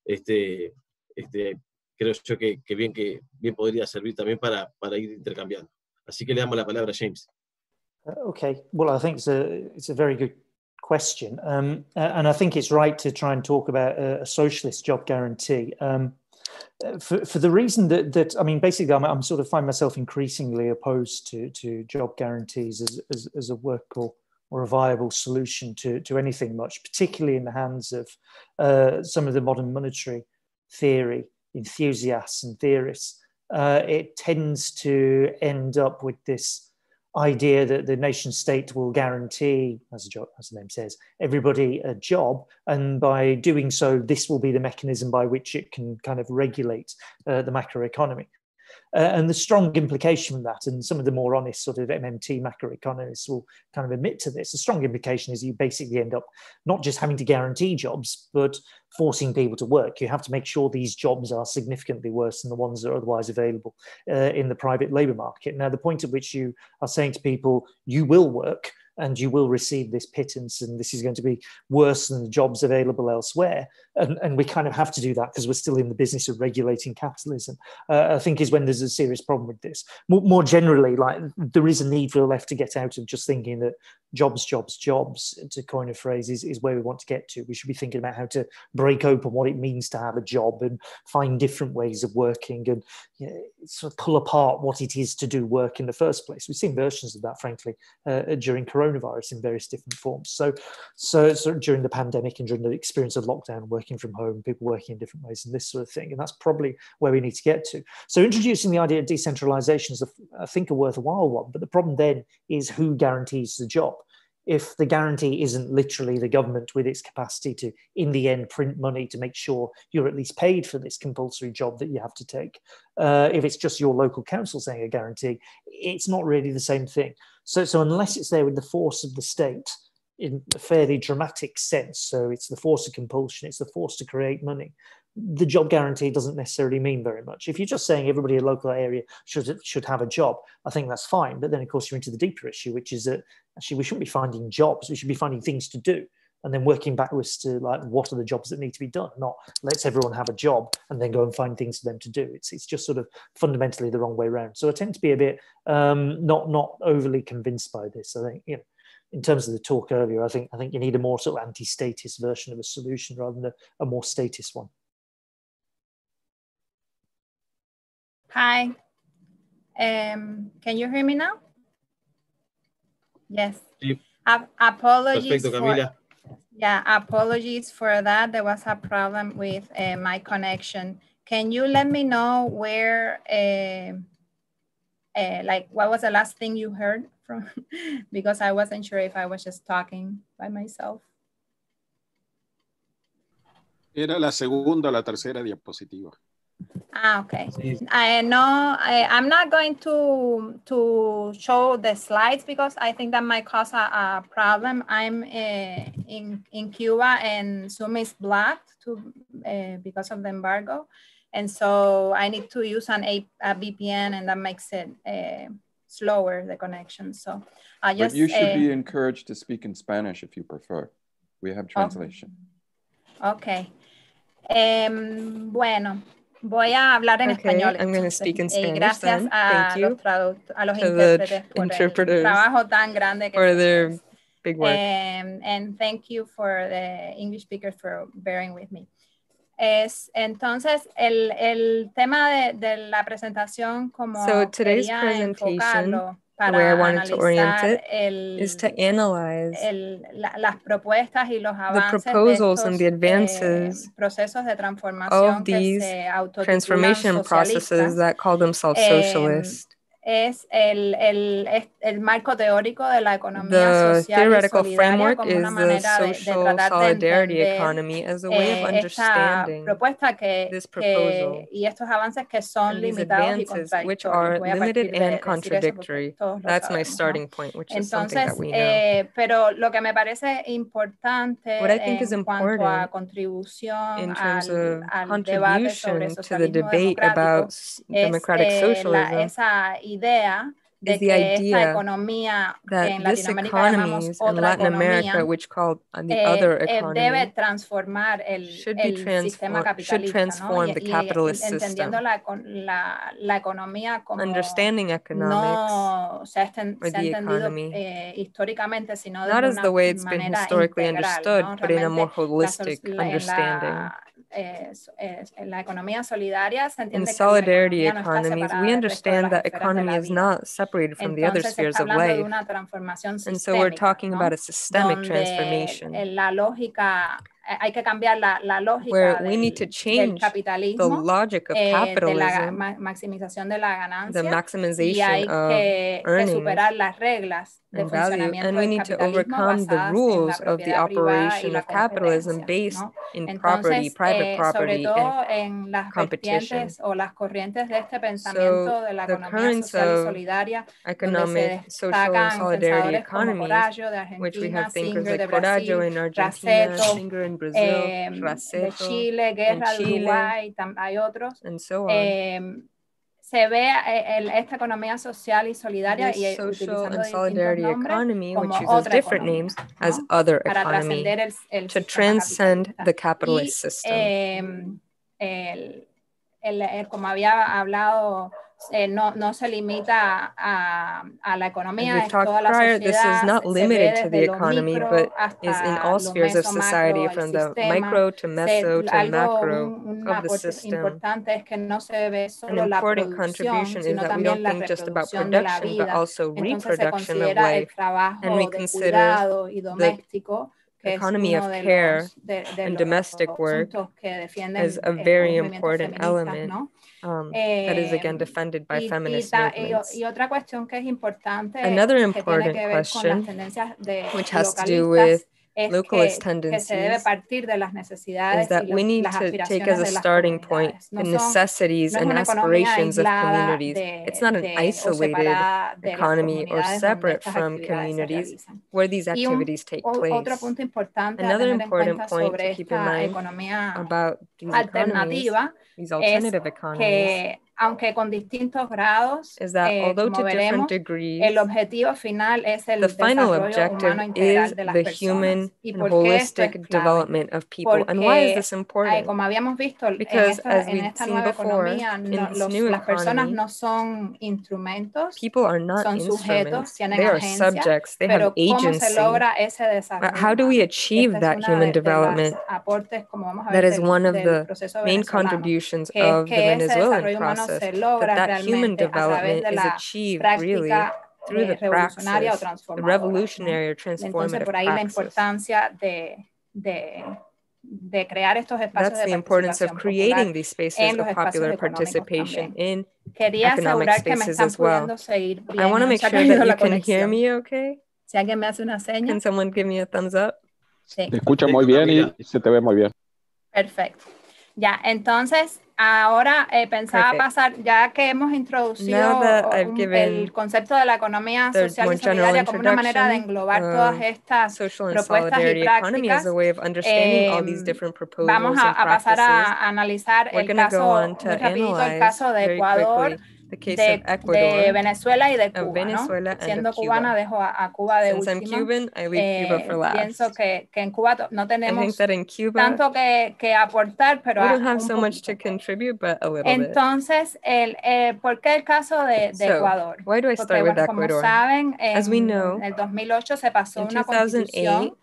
Creo yo que bien podría servir también para ir intercambiando. Así que le damos la palabra a James. Okay, well, I think it's a very good question. And I think it's right to try and talk about a socialist job guarantee. For the reason that I mean, basically, I'm sort of find myself increasingly opposed to job guarantees as a workable or a viable solution to anything much, particularly in the hands of some of the modern monetary theory enthusiasts and theorists. It tends to end up with this idea that the nation state will guarantee, as the name says, everybody a job, and by doing so, this will be the mechanism by which it can kind of regulate the macroeconomy. And the strong implication from that, and some of the more honest sort of MMT macroeconomists will kind of admit to this, the strong implication is you basically end up not just having to guarantee jobs, but forcing people to work. You have to make sure these jobs are significantly worse than the ones that are otherwise available in the private labour market. Now, the point at which you are saying to people, you will work, and you will receive this pittance, and this is going to be worse than the jobs available elsewhere. And we kind of have to do that because we're still in the business of regulating capitalism, I think is when there's a serious problem with this. More generally, like, there is a need for the left to get out of just thinking that jobs, to coin a phrase, is where we want to get to. We should be thinking about how to break open what it means to have a job and find different ways of working, and sort of pull apart what it is to do work in the first place. We've seen versions of that, frankly, during coronavirus in various different forms. So during the pandemic and during the experience of lockdown, working from home, people working in different ways and this sort of thing. And that's probably where we need to get to. So introducing the idea of decentralization is, I think, a worthwhile one. But the problem then is who guarantees the job? If the guarantee isn't literally the government with its capacity to, in the end, print money to make sure you're at least paid for this compulsory job that you have to take, if it's just your local council saying a guarantee, it's not really the same thing. So unless it's there with the force of the state in a fairly dramatic sense, so it's the force of compulsion, it's the force to create money, the job guarantee doesn't necessarily mean very much. If you're just saying everybody in a local area should have a job, I think that's fine. But then, of course, you're into the deeper issue, which is that actually we shouldn't be finding jobs. We should be finding things to do, and then working backwards to, like, what are the jobs that need to be done, not let's everyone have a job and then go and find things for them to do. It's just sort of fundamentally the wrong way around. So I tend to be a bit not overly convinced by this. I think, in terms of the talk earlier, I think you need a more sort of anti-statist version of a solution rather than a more statist one. Hi, can you hear me now? Yes. Sí. Apologies. Perfecto, Camila. Apologies for that. There was a problem with my connection. Can you let me know where, like, what was the last thing you heard from? Because I wasn't sure if I was just talking by myself. Era la segunda o la tercera diapositiva. Okay. I know I'm not going to show the slides because I think that might cause a problem. I'm in Cuba and Zoom is blocked because of the embargo. And so I need to use a VPN, and that makes it slower, the connection. So I just— But you should be encouraged to speak in Spanish if you prefer. We have translation. Okay. Bueno. Voy a hablar en español. I'm going to speak in Spanish. Gracias Thank you a los intérpretes por el trabajo tan grande que for their big work. And thank you for the English speakers for bearing with me. Entonces, el tema de la presentación, como today's presentation, the way I wanted to orient it is to analyze las propuestas y los avances the proposals and the advances procesos de transformación of these transformation processes that call themselves socialist. Es el marco teórico de la economía social y solidaria como una manera de tratar de entender as a way of understanding propuesta this proposal y estos avances que son limitados y contradictorios. Which are limited and contradictory. That's my starting point, which is something that we know. Pero lo que me parece importante en cuanto a contribución in terms of al debate sobre socialismo democrático es esa idea de que esta economía que en Latinoamérica llamamos otra economía debe transformar el sistema capitalista, ¿no? Y entendiendo la economía como no se ha entendido históricamente, sino de una manera integral, ¿no? En la economía solidaria se entiende que solidarity economies, we understand that economy is not separated from the other spheres of life. And so we're talking about a systemic transformation. Hay que cambiar la lógica where we need to change the logic of capitalism, de la maximización de la ganancia, the maximization y hay que superar las reglas de funcionamiento and we need to overcome the rules of the operation of capitalism based in private property and competition. O las corrientes de este pensamiento de la economía social y solidaria, economic, social, and solidarity economies, which we have thinkers like Corallo in Argentina, Singer in Brazil, de Chile, Guerra de Uruguay, hay otros. And so on. se ve esta economía social y solidaria y social utilizando and solidarity economy, which uses different names, as other economy, to transcend the capitalist system. Como había hablado, no se limita a la economía, es toda la sociedad, this is not limited to the economy, but is in all spheres of society, from the micro to meso to macro of the system. Importante es que no se ve solo la producción, sino también la reproducción de la vida. But also reproduction of life, and we consider the economy of care and domestic work is a very important element. That is again defended by feminist movements. Y otra cuestión que es importante, another important question, which has to do with localist tendencies, is that we need to take as a starting point the necessities and aspirations of communities. It's not an isolated economy or separate from communities where these activities take place. Another important point to keep in mind about these economies, these alternative economies, aunque con distintos grados, is that although to different degrees, el objetivo final es el the final objective is the human and holistic development of people. And why is this important? Como habíamos visto, because as we've seen before, in this new las personas economy, no son instrumentos, people are not son instruments, sujetos, tienen they are agencia, subjects, they have agency. ¿cómo se logra ese desarrollo? How do we achieve that human development? That is one of the main contributions of the Venezuelan process, that human development is achieved really through the praxis, the revolutionary or transformative praxis. That's the importance of creating these spaces of popular participation in economic spaces as well. I want to make sure that you can hear me okay. Si alguien me hace una seña. Can someone give me a thumbs up? Sí. Te escucha muy bien y se te ve muy bien. Perfecto. Ya, entonces, ahora pensaba pasar, ya que hemos introducido el concepto de la economía social y solidaria como una manera de englobar todas estas propuestas y prácticas, vamos a pasar a analizar el caso, muy rapidito, el caso de Ecuador, de Venezuela y de Cuba, ¿no? Siendo cubana, dejo a Cuba de última. Pienso que en Cuba no tenemos tanto que aportar, pero entonces, ¿por qué el caso de Ecuador? Porque, bueno, como saben, en el 2008 se pasó una constitución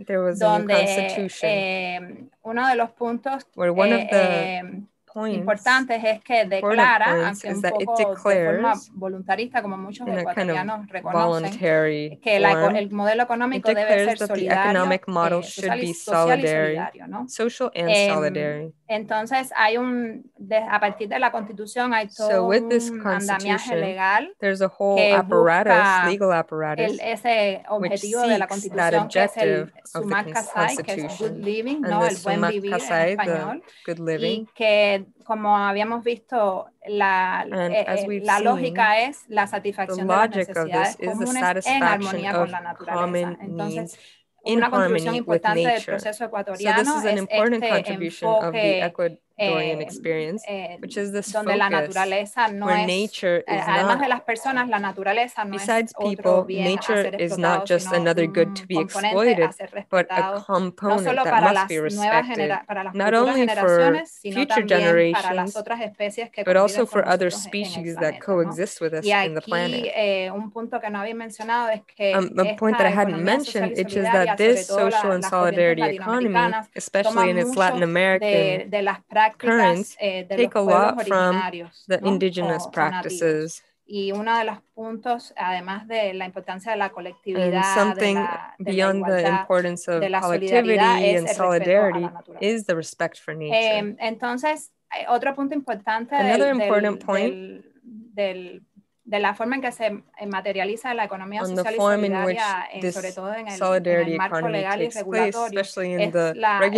donde uno de los puntos importantes es que declara, aunque un poco de forma voluntarista, como muchos ecuatorianos reconocen, que el modelo económico debe ser solidario, social y solidario, ¿no? Entonces, hay a partir de la Constitución hay todo un andamiaje legal que busca ese objetivo de la Constitución, que es el Sumak Kasai, que es good living, ¿no? El buen vivir en español, y que, como habíamos visto, la lógica es la satisfacción de las necesidades comunes en armonía con la naturaleza. Entonces, una contribución importante del proceso ecuatoriano es este enfoque donde la naturaleza no es, además de las personas, la naturaleza no es otro bien a ser explotado, sino un componente a ser respetado, no solo para las nuevas futuras generaciones, sino también para las otras especies que conviven con nosotros en el planeta, ¿no? Y aquí un punto que no había mencionado es que esta economía social y solidaria, sobre todo las corrientes latinoamericanas, toman mucho de las prácticas take a lot from the indigenous practices. Y uno de los puntos, además de la importancia de la colectividad, something beyond the importance of collectivity and solidarity is the respect for nature. Entonces, otro punto importante del de la forma en que se materializa la economía social y solidaria, sobre todo en el marco legal y regulatorio, es la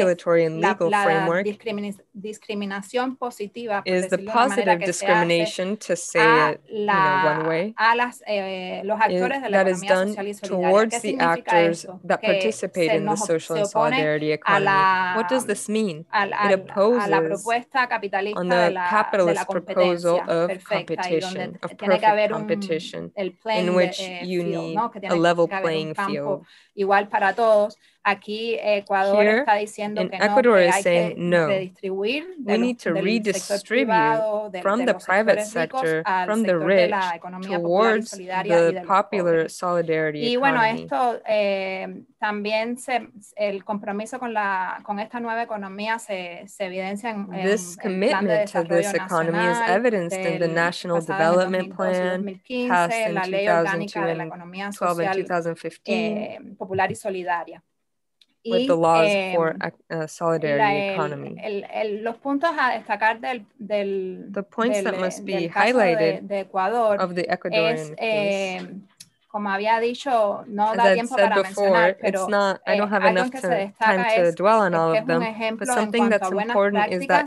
discriminación positiva, por decirlo de una manera, que se hace a los actores de la economía social y solidaria. ¿Qué significa eso? Que se opone a la propuesta capitalista de la competencia perfecta, y donde tiene que haber el playing field, ¿no? Que tiene que haber un campo igual para todos. Aquí Ecuador está diciendo que no, que hay que redistribuir del sector privado, de los sectores ricos al sector de la economía popular y solidaria y de los pobres. Y bueno, esto también el compromiso con esta nueva economía se evidencia en el Plan de Desarrollo Nacional del pasado 2015, la Ley Orgánica de la Economía Social Popular y Solidaria. With the laws for solidarity economy. Los puntos a destacar del caso de Ecuador of the Ecuadorian es, como había dicho, no da tiempo para mencionar, pero algo en que se destaca es que es un ejemplo en cuanto a buenas prácticas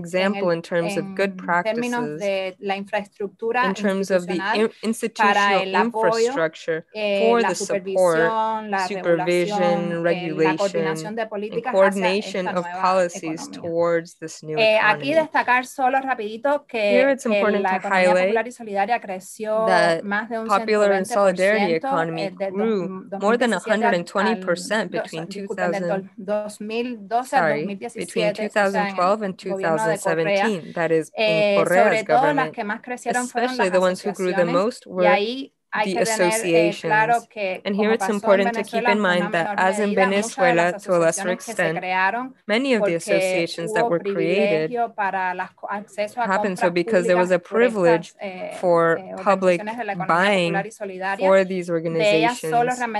en términos de la infraestructura institucional para el apoyo, la supervisión, la regulación, la coordinación de políticas hacia esta nueva economía. Aquí destacar solo rapidito que la economía popular y solidaria creció más de un 120% economy grew more than 120% between 2012 and 2017. That is in Correa's government. Especially the ones who grew the most were the associations. And here it's important to keep in mind that, as in Venezuela, to a lesser extent, many of the associations that were created happened so because there was a privilege for public buying for these organizations.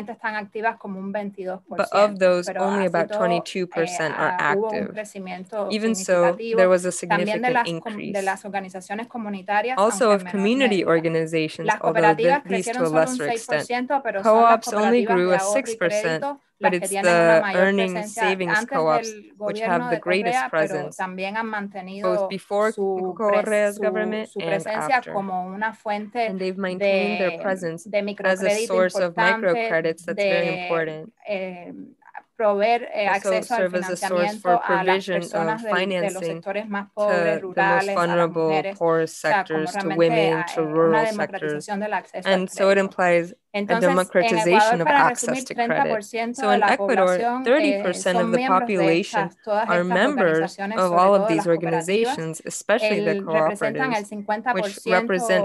But of those, only about 22% are active. Even so, there was a significant increase. Also of community organizations, although these to a lesser extent. Co-ops only grew at 6%, but it's the earning savings co-ops which have the greatest presence, both before Correa's government and after. And they've maintained their presence as a source of microcredits that's very important. Proveer acceso al financiamiento a las personas de los sectores más pobres, rurales, a las mujeres, to women, to rural sectors. And so it implies a democratization of access to credit. So in Ecuador, 30% of the population are members of all of these organizations, especially the cooperatives, which represent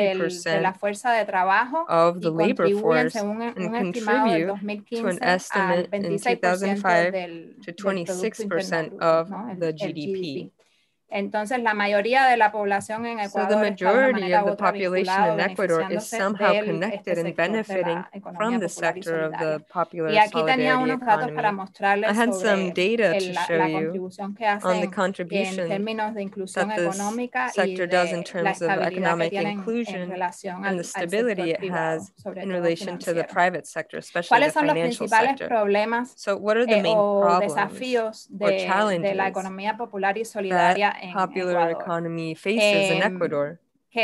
50% of the labor force and contribute to an estimate in 2005 to 26% of the GDP. Entonces, la mayoría de la población en Ecuador so the majority of the population in Ecuador is somehow connected and benefiting from the sector of the popular solidarity economy. I had some data to show you on the contribution that this sector does in terms of economic inclusion and the stability it has in relation to the private sector, especially the financial sector. So what are the main problems or challenges popular economy faces in Ecuador?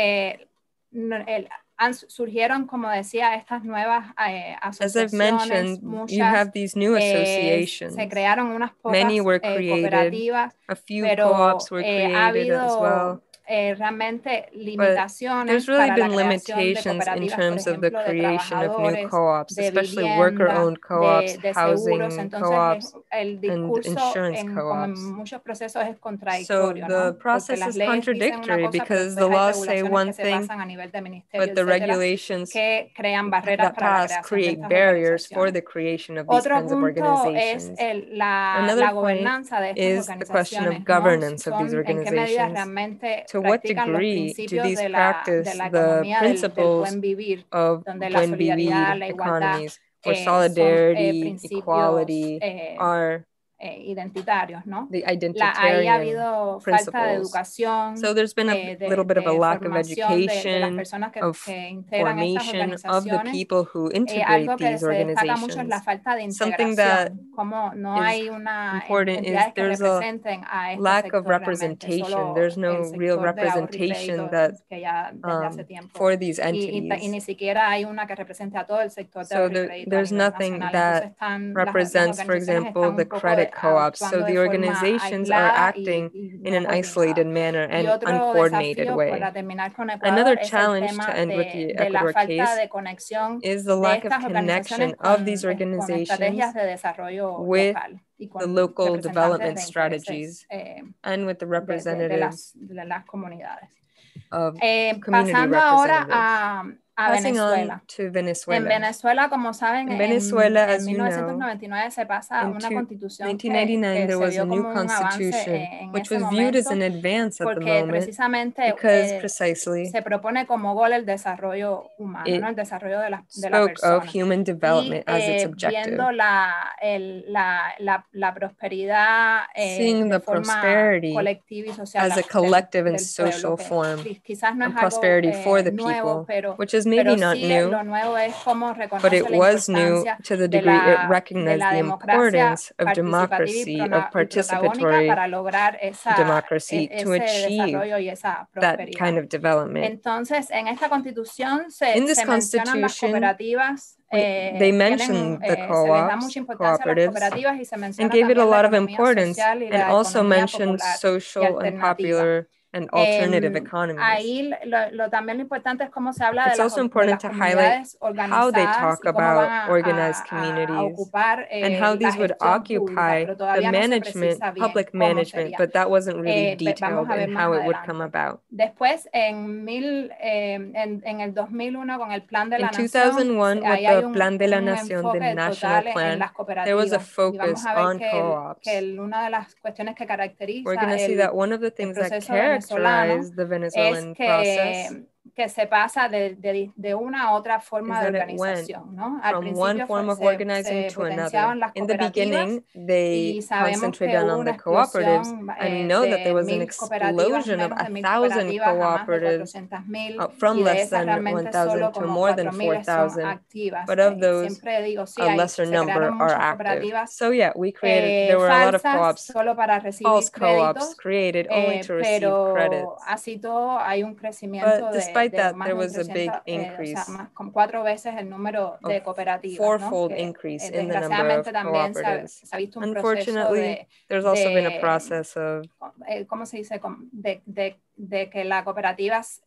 Surgieron, como decía, estas nuevas asociaciones. As I've mentioned, you have these new associations. Se crearon unas pocas Many were created, cooperativas, a few co-ops were created as well. Realmente limitaciones there's really been limitations in terms of the creation of new co-ops, especially worker-owned co-ops, housing co-ops, and insurance co-ops. So the process is contradictory because the laws say one thing, but the regulations that pass create barriers for the creation of these kinds of organizations. Another point is the question of governance of these organizations. To what degree do these practice the principles of buen vivir economies, where solidarity, equality are identitarios, ¿no? The ahí ha habido falta de educación, so there's been a little bit of a lack of education, of formation of the people who integrate these organizations. La falta de something that como no hay una important is there's a lack of representation. There's no real representation that for these entities. Y ni siquiera hay una que represente a todo el sector de so there's nothing that represents, for example, the credit co-ops. So the organizations are acting in an isolated manner and uncoordinated way. Another challenge to end with the Ecuador case is the lack of connection of these organizations with the local development strategies and with the representatives of community representatives. Passing on to Venezuela. En Venezuela, como saben, en 1999 se pasa una constitución que se vio como un avance which was viewed as an advance at the moment, precisamente se propone como goal el desarrollo humano, ¿no? El desarrollo de la persona. Of human development as its objective. Viendo la prosperidad seeing the prosperity colectiva y social as a collective and social form, quizás no es algo prosperity for the nuevo, people, which is maybe not new, but it was new to the degree it recognized the importance of democracy, of participatory democracy to achieve that kind of development. Entonces, en esta constitución in this constitution, they mentioned the cooperatives and gave it a lot of importance, and also mentioned social and popular and alternative economies. Ahí también lo importante es cómo se habla it's also important to highlight how they talk about organized communities and how these would occupy the management, public management, but that wasn't really detailed in how it would come about. Después, en el 2001, con el Plan de la Nación, 2001, with the Plan de la Nación, the national plan, there was a focus on co-ops. Una de las cuestiones que caracteriza We're going to see that one of the things that characterize the Venezuelan process que se pasa de una a otra forma de organización, ¿no? Al principio se potenciaban las cooperativas. In the beginning, they concentrated on the cooperatives, and we know that there was an explosion of 1,000 cooperatives from less than 1,000 to more than 4,000. But of those, a lesser number are active. So yeah, we created, there were a lot of co-ops, false co-ops created only to receive credits. But despite that, there was a big increase, fourfold increase in the number of cooperatives. Unfortunately, there's also been a process of de que la cooperativas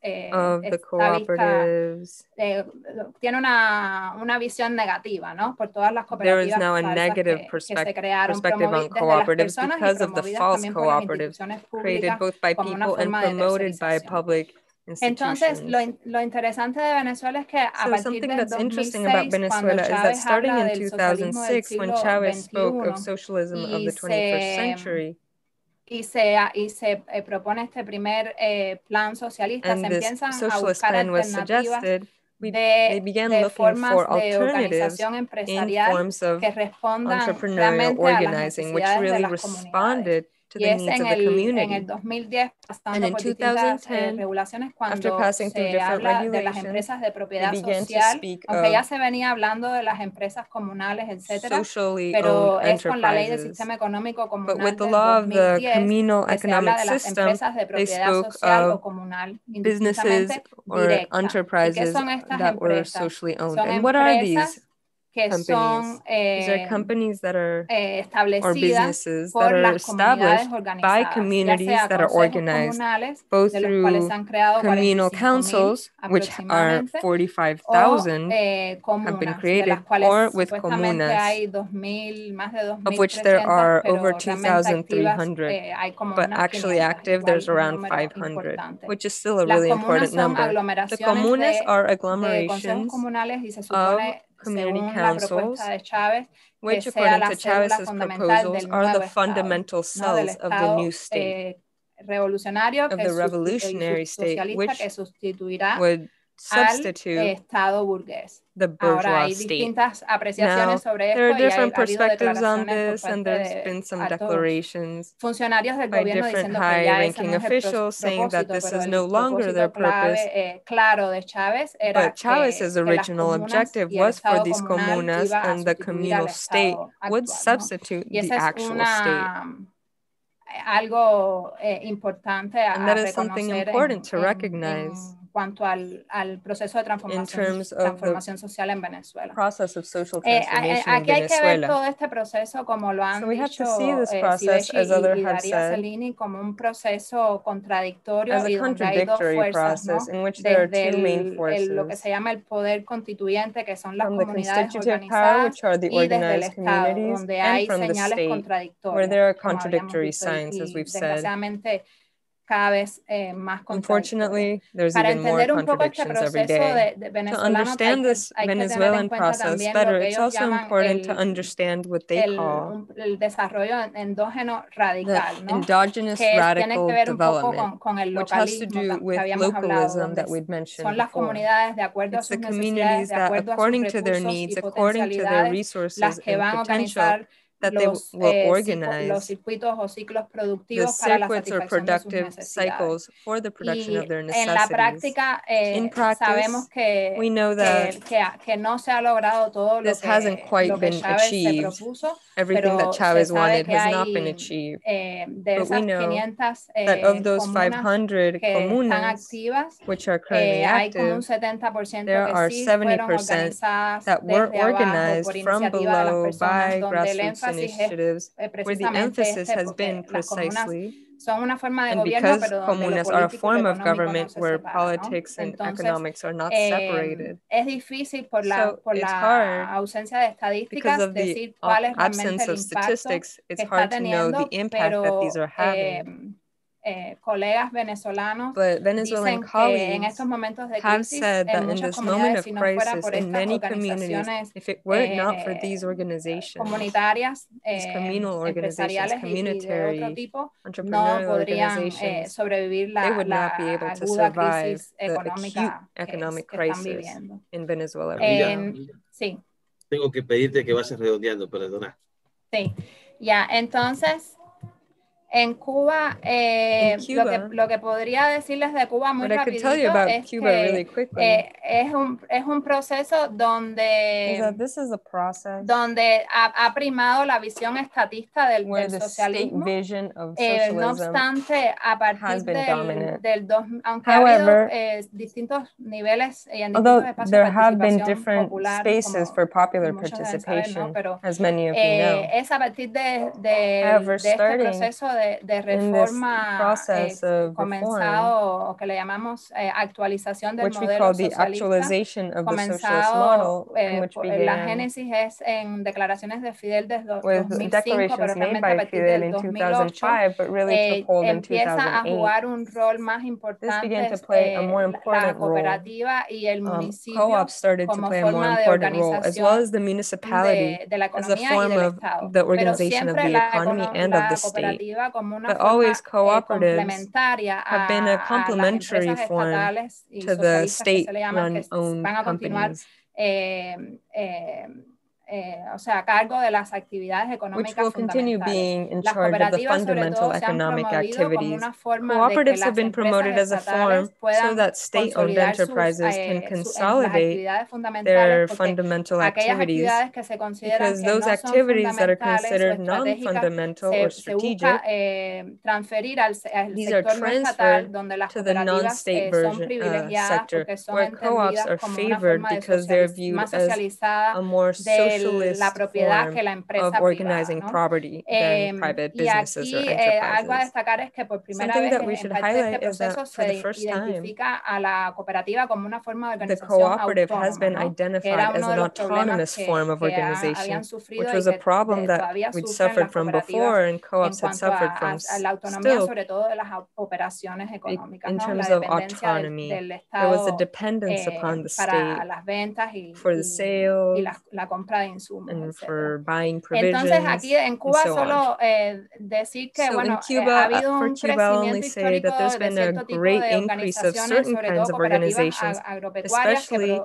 tiene una visión negativa, ¿no? Por todas las cooperativas there is now a negative perspective on cooperatives because of the false cooperatives created both by people and promoted by public institutions. Entonces, lo interesante de Venezuela es que a partir del 2006, Venezuela is that starting in 2006, when Chávez spoke of socialism of the 21st century, y se propone este primer plan socialista, se empiezan a buscar alternativas de formas de organización empresarial que respondan realmente a las necesidades de las comunidades. Y es en el 2010, pasando por distintas regulaciones, cuando se habla de las empresas de propiedad social, aunque ya se venía hablando de las empresas comunales, etcétera, pero es con la ley del sistema económico comunal del 2010 que se habla de las empresas de propiedad social o comunal, indistintamente directa. ¿Y qué son estas empresas? Son empresas que son establecidas por las comunidades organizadas, ya sea consejos comunales, both de los cuales se han creado communal councils, which are 45,000 have been created, or with comunas, of which there are over 2,300, but actually active there's around 500, which is still a really important number. The comunas are agglomerations of community councils, which according to Chávez's proposals are the fundamental cells of the new state, of the revolutionary state, which would substitute Estado burgués. the bourgeois Ahora hay state. distintas apreciaciones Now, sobre there esto are different y ha habido perspectives on declaraciones this, por and parte there's been some altos declarations funcionarios del by gobierno different diciendo que ya ese high-ranking no es el officials saying that propósito, this pero is el no longer their propósito purpose. claro de Chávez era But Chávez's que las original comunas objective y el was for Estado these comunal comunas iba a and the sustituir communal al state Estado would actual, ¿no? substitute Y the esa es actual state. algo importante And that a is something reconocer important to en recognize cuanto al proceso de in terms of transformación social en Venezuela. process of social transformation in Aquí hay que ver Venezuela. todo este proceso, como lo han So we have to dicho see this process, Sivechi as others y have Daria said, Cellini, como un proceso contradictorio as a y donde hay dos contradictory fuerzas, ¿no? process in which there are Desde two main lo que se forces, llama el poder constituyente, que son las from the comunidades constitutive power, organizadas, which are the y desde el organized Estado, communities, donde and hay from the señales state, where contradictorias, there are como habíamos contradictory visto, signs, as y we've said. desgraciadamente cada vez más contradictorias. Unfortunately, there's Para even more entender un poco este contradictions every proceso day. de To venezolano, understand this hay que tener en Venezuelan cuenta process también lo better, que it's ellos also llaman important to understand what they call el desarrollo endógeno the radical, ¿no? endogenous Tiene que radical ver un poco development, con el which has to localismo do que with habíamos hablado, localism donde that we'd mentioned son las before. comunidades de acuerdo a It's sus the necesidades, communities de that, acuerdo a sus according to their recursos needs, y according to their potencialidades, resources las que and van a potential, organizar that they los will organize circuitos o ciclos the productivos para la circuits or satisfacción de sus productive necesidades. cycles for the production of their En la necessities. práctica, In practice, sabemos we know that que no se ha logrado todo this hasn't quite been Chávez se achieved. propuso, Everything that pero Chavez se sabe wanted que has not been hay achieved. de But we esas know 500 that of those comunas 500 que están comunas, activas, which are currently hay como un active, 70% there que are sí fueron 70% organizadas that were desde abajo organized por from iniciativa de las below personas, by donde el grassroots énfasis initiatives, es where the precisamente emphasis has been porque las comunas precisely, son una forma de and gobierno, because pero donde lo comunas are a político y lo form of económico no government se where separan, ¿no? politics and Entonces, economics are not separated. es difícil por So it's la hard ausencia de because estadísticas of the decir cuál es realmente absence el of impacto statistics. It's que está hard to know the teniendo, impact that these pero are having. Colegas venezolanos But Venezuelan dicen que en estos colleagues momentos de have crisis, said that en in muchas this moment comunidades, of si no fuera crisis, por in estas many communities, organizaciones if it were not for these organizations, comunitarias, these communal organizations, empresariales y de otro communitary, tipo, no entrepreneurial podrían organizations, sobrevivir they would not be la able to aguda survive crisis the acute económica economic que están crisis viviendo. in Venezuela. Sí. Tengo que pedirte que vayas redondeando, perdona. Sí, ya, entonces, en Cuba, lo que podría decirles de Cuba muy rapidito es que es un proceso donde ha primado la visión estatista del socialismo. No obstante, a partir aunque ha habido distintos niveles y en distintos espacios de participación popular, como muchos deben saber, ¿no? Pero es a partir de este proceso de reforma comenzado, o que le llamamos actualización del modelo socialista, comenzado, la génesis es en declaraciones de Fidel desde 2005, pero realmente a partir del 2008 empieza a jugar un rol más importante la cooperativa y el municipio como forma de organización de la economía y del Estado, pero siempre la cooperativa como una forma complementaria a las empresas estatales y socialistas que se le llaman, que van a continuar o sea, a cargo de las actividades económicas fundamentales. Las cooperativas, sobre todo, se han promovido como una forma de que las empresas estatales puedan consolidar las actividades fundamentales, porque aquellas actividades que se consideran que no son fundamentales o estratégicas, se busca transferir al sector no estatal, donde las cooperativas son privilegiadas porque son entendidas como una forma de más socializada de la propiedad que la empresa privada, ¿no? Y aquí algo a destacar es que por primera vez en parte de este proceso se identifica a la cooperativa como una forma de organización autónoma, ¿no? Que era uno de los problemas que habían sufrido y que todavía sufren las cooperativas en cuanto a la autonomía, sobre todo de las operaciones económicas, ¿no? La dependencia del Estado para las ventas y la compra de insumos, and etc. for buying provisions. Entonces, aquí en Cuba and so solo decir que, so bueno, Cuba, ha habido for un Cuba, I'll only crecimiento say that there's histórico de been a cierto tipo great de increase of organizaciones, certain sobre kinds todo of cooperativas organizations, agropecuarias especially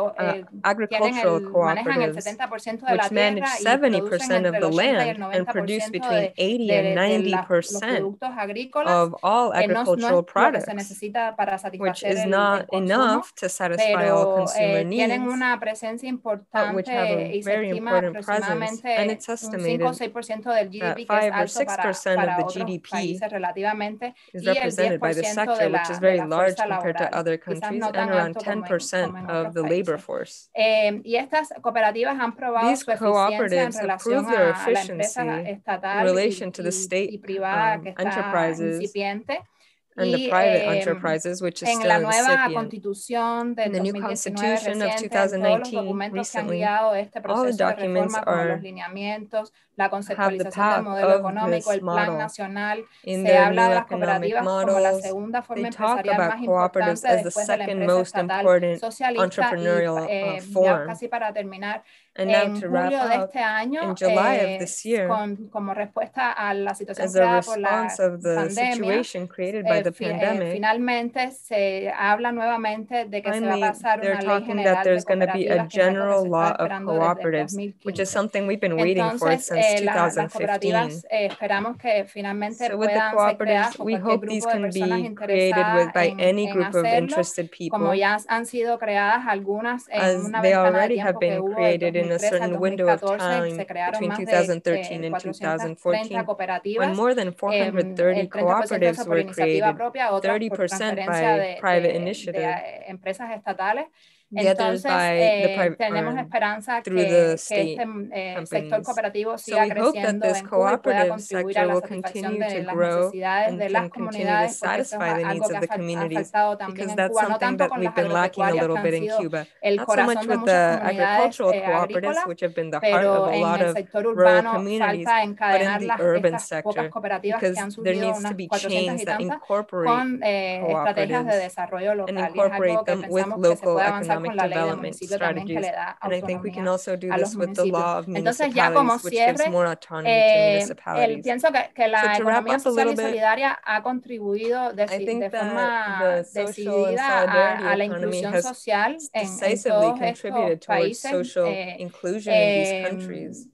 agricultural manejan el cooperatives, 70% de which la manage tierra y 70% producen of entre the el 80 y el land and produce 90% between 80 and los 90% productos agrícolas. of all No es agricultural lo que se products, necesita para which satisfacer is el not consumo, enough to satisfy all pero consumer tienen needs, una presencia but which have importante a y se very estima important presence, and aproximadamente it's un 5 o estimated 6% del GDP, that que es 5 or alto 6% of para the otros GDP países relativamente, is y el represented by the 10% sector, de which is la very large fuerza compared to laboral, other quizás countries, no and tan around alto como 10% en of otros the labor países. force. Y estas cooperativas han probado These su eficiencia en cooperatives have relación proved their a la empresa efficiency in estatal relation to the y state privada que está enterprises incipiente. and the Y private enterprises, which is en still la nueva incipient. constitución del In the new 2019 constitution of reciente, en todos los 2019, documentos que han recently, guiado este all the proceso de documents reforma, como los are lineamientos, la have the conceptualización del path modelo of económico, this el plan model. nacional, In se the habla new de las economic cooperativas como la models, segunda forma they talk empresarial about más cooperatives importante as the después de la second empresa most estatal important socialista. Y entrepreneurial ya form. casi para terminar, And now en to wrap julio de up, este año, in July of this year, como respuesta a la situación as a creada por la response of the pandemia, situation created by the pandemic, finalmente se habla nuevamente de que se va a finally, pasar they're una ley talking that general de there's going to be a cooperativas, que es algo que general se law está of esperando desde el cooperatives, which is 2015. something we've been waiting for Entonces, since las 2015. cooperativas esperamos que finalmente So with the puedan ser creadas cooperatives, por we cualquier hope these grupo de can personas be created with interesadas by any en group of hacerlo, interested como people, ya han sido creadas algunas en as una they ventana de already have tiempo que been hubo del created in a 2013 al certain window of 2014, se time crearon between más de 2013 and 430 2014, when cooperativas, more than 430 el 30% cooperatives por were iniciativa created, propia, otras por 30% transferencia by private initiative, empresas estatales. the others Entonces, by the private tenemos esperanza through the que state este sector companies. cooperativo So siga we hope that creciendo this en Cuba y pueda cooperative contribuir a sector la will satisfacción continue to de las grow necesidades and de las can continue to comunidades, porque eso satisfy es the algo needs que of the ha communities, faltado también because en that's Cuba, no something tanto that con we've las been lacking a agropecuarias, que little han bit in sido Cuba. el Not so much corazón de with muchas the comunidades agricultural cooperatives, agrícolas, which have been the heart pero of a en lot el of sector rural urbano communities, falta but in encadenar the urban estas pocas sector, cooperativas que because han there surgido, needs to unas be 400 chains y that tantas, incorporate con estrategias de cooperatives desarrollo and local, y es algo incorporate que them with pensamos que se local puede avanzar economic con la ley de development municipio también, que strategies. le da And I think we can autonomía also do a los this with the municipios. law of Entonces, ya como municipalities, which gives cierre, more autonomy to municipalities. pienso que la So to wrap economía up a social little y bit, solidaria ha contribuido I de think that forma the social and decidida solidarity a la economy inclusión has social en decisively todos estos contributed towards países. social inclusion in these countries.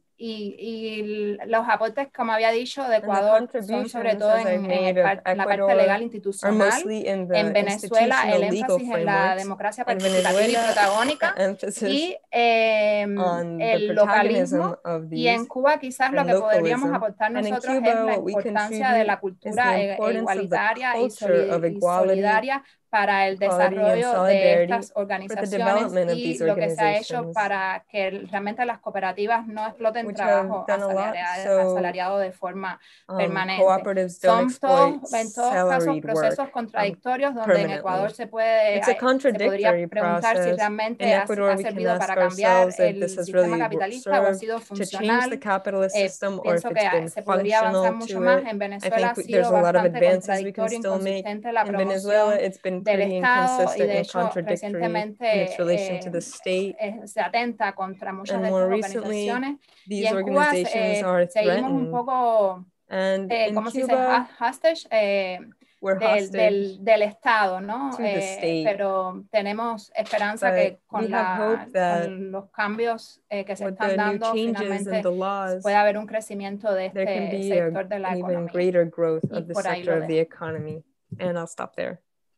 Y los aportes, como había dicho, de And the Ecuador son sobre contributions, todo as I made of la parte Ecuador, legal are institucional. mostly in the En Venezuela, el institutional legal énfasis en la frameworks. democracia In participativa y Venezuela, protagónica, the emphasis y on the el protagonism localismo. of Y en these Cuba quizás lo and que podríamos localism. aportar And in nosotros es Cuba, la what we importancia de la contribute is the cultura importance of the igualitaria culture of y equality, solidaria para el equality and desarrollo de solidarity estas for the organizaciones, development of y these lo que se ha hecho organizations, para que realmente las cooperativas no exploten which trabajo have done a lot. So asalariado de forma permanente. cooperatives don't Son exploit en todos casos salaried procesos work contradictorios donde en Ecuador permanently. It's a se podría contradictory preguntar si process. realmente In Ecuador, ha we can servido ask para cambiar ourselves if el this has sistema really capitalista o ha served sido to change the funcional. capitalist system, or if Pienso it's que been se podría avanzar functional mucho to más. it. En I Venezuela ha think there's sido a lot of bastante advances we can contradictoria, still make. inconsistente la In Venezuela, promoción it's been del pretty Estado, y inconsistent de and hecho contradictory in its relation to the state. se atenta contra muchas And de more estas recently, organizaciones. Y these en Cuba organizations are seguimos un threatened. poco, And in ¿cómo se dice? Cuba, Hostage, we're hostage del Estado, ¿no? to the state. Pero tenemos esperanza But que we have hope that con los cambios que se with están the new dando, changes in finalmente the laws, pueda haber un crecimiento de there can este be sector de la an even economía. greater growth Y of the por ahí sector lo of the dejo. economy. And I'll stop there.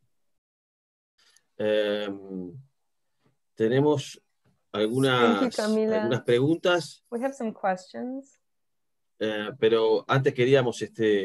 Tenemos algunas preguntas. We have some questions. Pero antes queríamos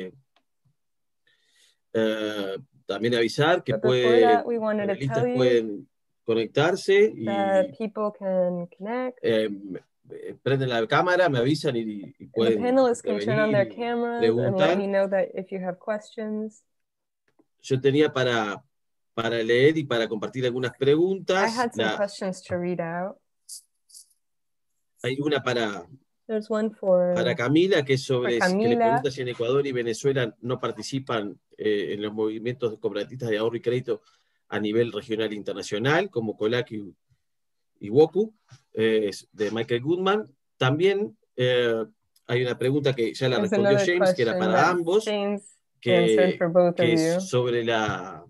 también avisar que panelistas pueden conectarse y people can connect. Prenden la cámara, me avisan y pueden the panelists can turn on their cameras preguntar. And let me know that if you have questions. Yo tenía para leer y para compartir algunas preguntas. I had some questions to read out. Hay una para Para Camila, que es sobre que le pregunta si en Ecuador y Venezuela no participan en los movimientos cooperatistas de ahorro y crédito a nivel regional e internacional, como COLAC Iwoku, de Michael Goodman. También hay una pregunta que ya la respondió James, que era para ambos, que es sobre la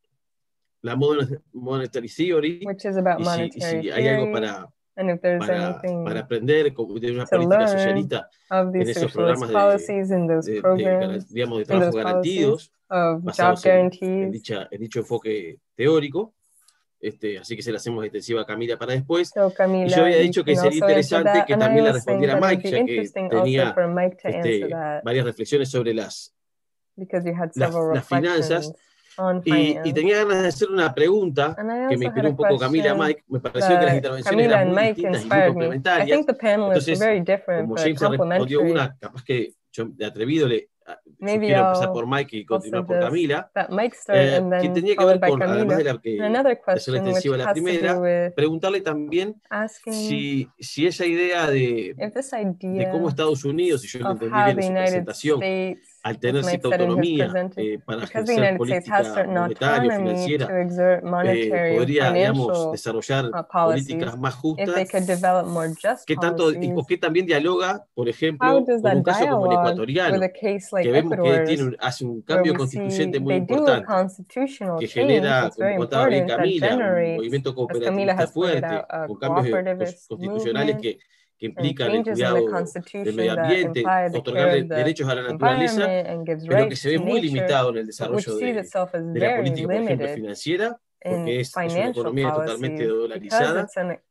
monetary theory, y si hay algo para aprender de una política socialista en esos programas digamos, de trabajo garantidos, basados en dicho enfoque teórico. Así que se la hacemos extensiva a Camila para después. Y yo había dicho que sería interesante que también la respondiera Mike, ya que tenía varias reflexiones sobre las finanzas. Y tenía ganas de hacer una pregunta que me inspiró un poco Camila, Mike. Me pareció que las intervenciones eran muy distintas y muy complementarias. Entonces, como James respondió una, capaz que yo de atrevido sugiero empezar por Mike y continuar por Camila, que tenía que ver con, además de hacer extensiva la primera, preguntarle también si esa idea de cómo Estados Unidos, si yo lo entendí bien en su presentación, al tener cierta autonomía para ejercer política monetaria o financiera, podría, digamos, desarrollar políticas más justas. ¿Qué tanto, o qué también dialoga, por ejemplo, con un caso como el ecuatoriano, que vemos que hace un cambio constituyente muy importante, que genera, como contaba bien Camila, un movimiento cooperativista fuerte, con cambios constitucionales que implican el cuidado del medio ambiente, otorgarle derechos a la naturaleza, pero que se ve muy limitado en el desarrollo de la política, por ejemplo, financiera, porque es una economía totalmente dolarizada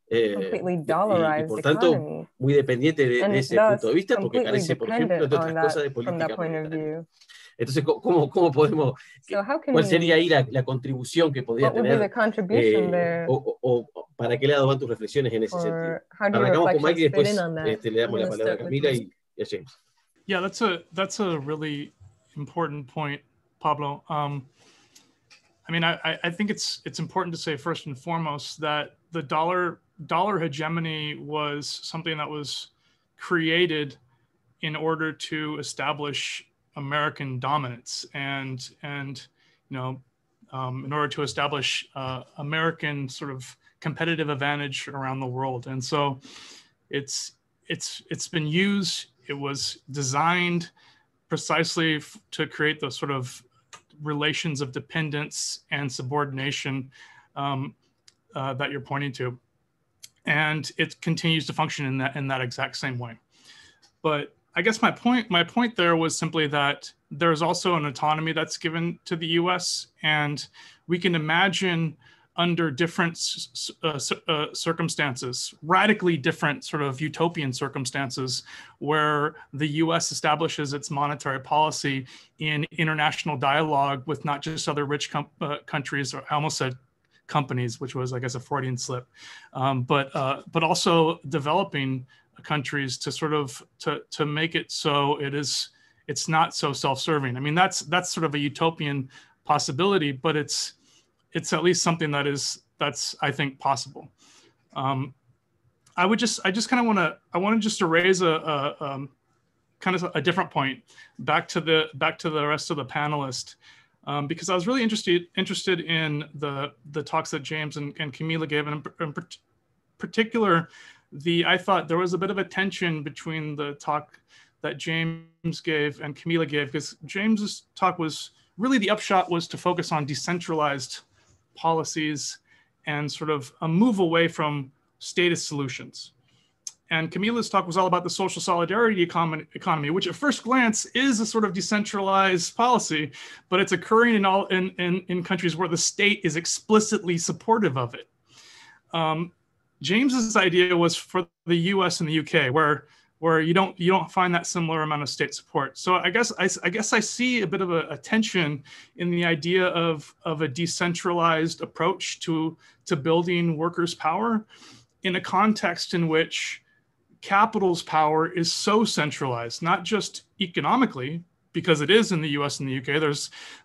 y por tanto muy dependiente de ese punto de vista, porque carece, por ejemplo, de otras cosas de política monetaria. Entonces, ¿cómo podemos, cuál sería ahí la contribución que podría tener, o para qué lado van tus reflexiones en ese sentido? Arrancamos con Mike y después le damos la palabra a Camila y a James. Yeah, that's a really important point, Pablo. I mean, I think it's important to say first and foremost that the dollar hegemony was something that was created in order to establish American dominance and in order to establish American sort of competitive advantage around the world. And so it's been used. It was designed precisely to create the sort of relations of dependence and subordination that you're pointing to, and it continues to function in that exact same way. But I guess my point there was simply that there's also an autonomy that's given to the U.S., and we can imagine under different circumstances, radically different sort of utopian circumstances, where the U.S. establishes its monetary policy in international dialogue with not just other rich countries, or I almost said companies, which was, I guess, a Freudian slip, but also developing countries to sort of to make it so it's not so self-serving. I mean, that's sort of a utopian possibility, but it's at least something that's I think possible. I just kind of want to raise a kind of a different point back to the rest of the panelists, because I was really interested in the talks that James and Camila gave, and in particular, I thought there was a bit of a tension between the talk that James gave and Camila gave, because James's talk was really, the upshot was to focus on decentralized policies and sort of a move away from statist solutions. And Camila's talk was all about the social solidarity economy, which at first glance is a sort of decentralized policy, but it's occurring in countries where the state is explicitly supportive of it. James's idea was for the U.S. and the UK, where you don't find that similar amount of state support. So I guess I see a bit of a tension in the idea of a decentralized approach to building workers' power in a context in which capital's power is so centralized, not just economically, because it is in the US and the UK.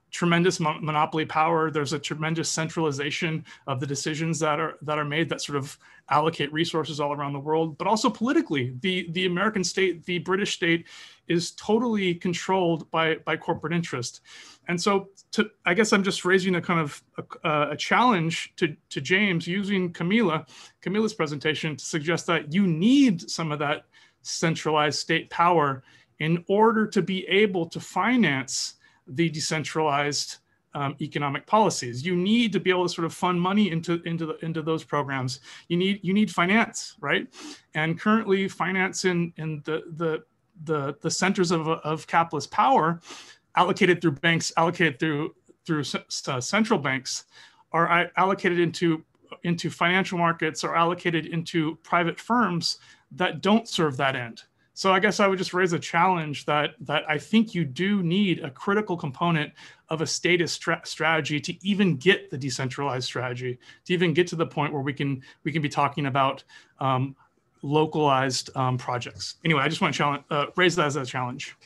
tremendous monopoly power. There's a tremendous centralization of the decisions that are made that sort of allocate resources all around the world. But also politically, the American state, the British state, is totally controlled by corporate interest. And so I guess I'm just raising a kind of a challenge to James, using Camila's presentation to suggest that you need some of that centralized state power in order to be able to finance the decentralized economic policies. You need to be able to sort of fund money into those programs. You need finance, right? And currently, finance in the centers of capitalist power, allocated through banks, allocated through central banks, are allocated into financial markets, or allocated into private firms that don't serve that end. So I guess I would just raise a challenge that I think you do need a critical component of a statist strategy to even get the decentralized strategy, to even get to the point where we can be talking about localized projects. Anyway, I just want to raise that as a challenge.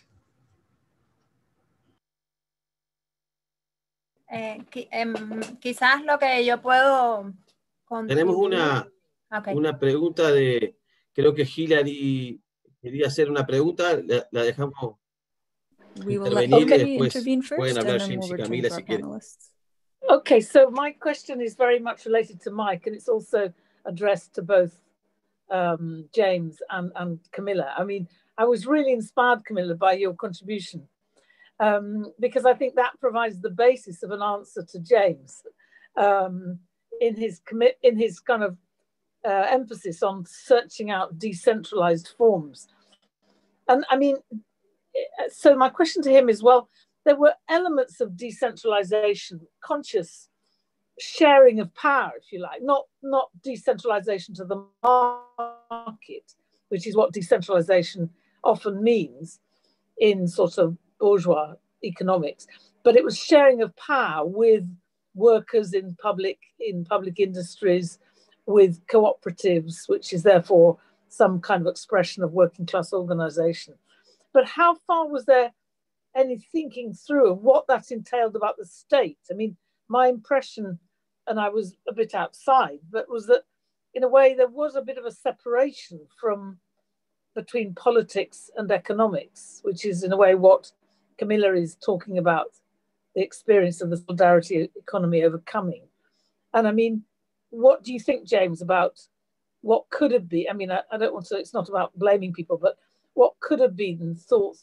Quizás lo que yo puedo Tenemos una pregunta de, creo que Hillary quería hacer una pregunta, la dejamos intervenir y después pueden hablar James y Camila si quieren. Okay, so my question is very much related to Mike, and it's also addressed to both James and Camilla. I mean, I was really inspired, Camilla, by your contribution, because I think that provides the basis of an answer to James in his kind of emphasis on searching out decentralized forms. And I mean, so my question to him is, well, there were elements of decentralization, conscious sharing of power, if you like, not decentralization to the market, which is what decentralization often means in sort of bourgeois economics, but it was sharing of power with workers in public industries, with cooperatives, which is therefore some kind of expression of working class organization. But how far was there any thinking through of what that entailed about the state? I mean, my impression, and I was a bit outside, but was that in a way there was a bit of a separation between politics and economics, which is in a way what Camilla is talking about, the experience of the solidarity economy overcoming. And I mean, what do you think, James, about what could have been? I mean, I don't want to, it's not about blaming people, but what could have been thoughts,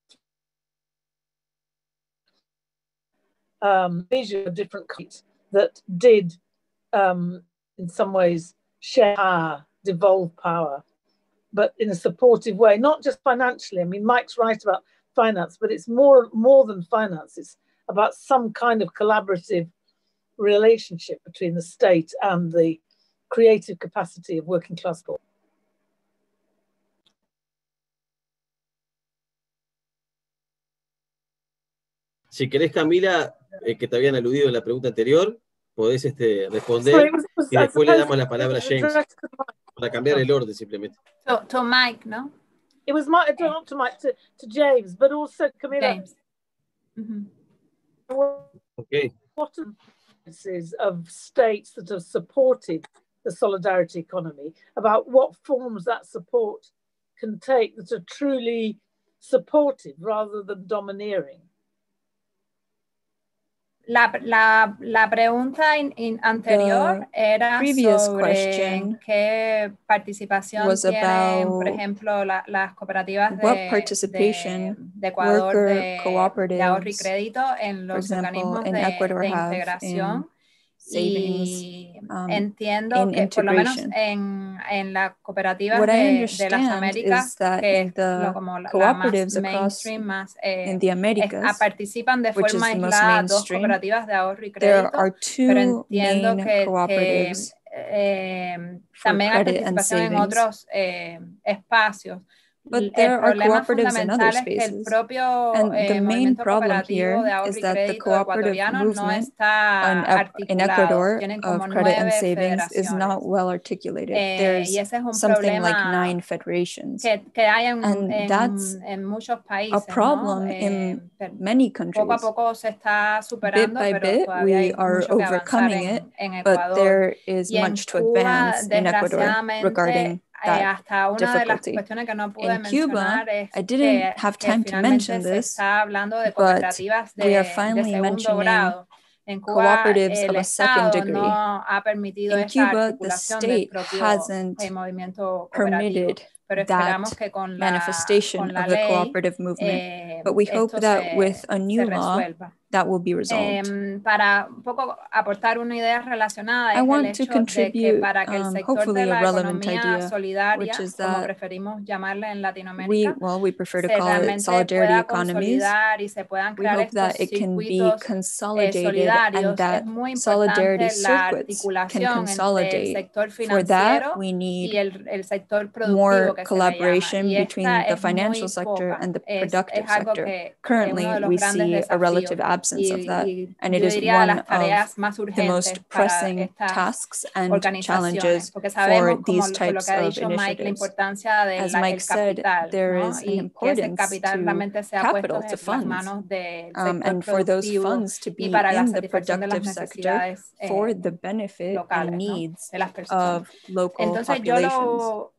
vision of different countries that did, in some ways, share power, devolve power, but in a supportive way, not just financially. I mean, Mike's right about finance, but it's more than finance. It's about some kind of collaborative relationship between the state and the creative capacity of working class people. Si querés, Camila, que te habían aludido en la pregunta anterior, podés responder y después le damos la palabra a James para cambiar el orden simplemente. To Mike, no? It was not to Mike, to James, but also Camilla. James. Mm-hmm. Okay. What of states that have supported the solidarity economy, about what forms that support can take that are truly supportive rather than domineering? La pregunta anterior era sobre qué participación tienen, por ejemplo, las cooperativas de Ecuador de ahorro y crédito en los organismos de integración. Y entiendo que por lo menos en las cooperativas de las Américas, que es como la más mainstream, más participan de forma aislada dos cooperativas de ahorro y crédito, pero entiendo que también hay participación en otros espacios. But there are cooperatives in other spaces. And the main problem here is that the cooperative movement in Ecuador of credit and savings is not well articulated. There's something like 9 federations. And that's a problem in many countries. Bit by bit, we are overcoming it, but there is much to advance in Ecuador regarding that difficulty. In Cuba, I didn't have time to mention this, but we are finally mentioning cooperatives of a second degree. In Cuba, the state hasn't permitted that manifestation of the cooperative movement, but we hope that with a new law, that will be resolved. I want to contribute hopefully a relevant idea, which is that we prefer to call it solidarity economies. We hope that it can be consolidated and that solidarity circuits can consolidate. For that, we need more collaboration between the financial sector and the productive sector. Currently, we see a relative absence of that, and it is one of the most pressing tasks and challenges for these types of initiatives. As Mike said, there is an importance to capital, to funds, and for those funds to be in the productive sector for the benefit and needs of local populations.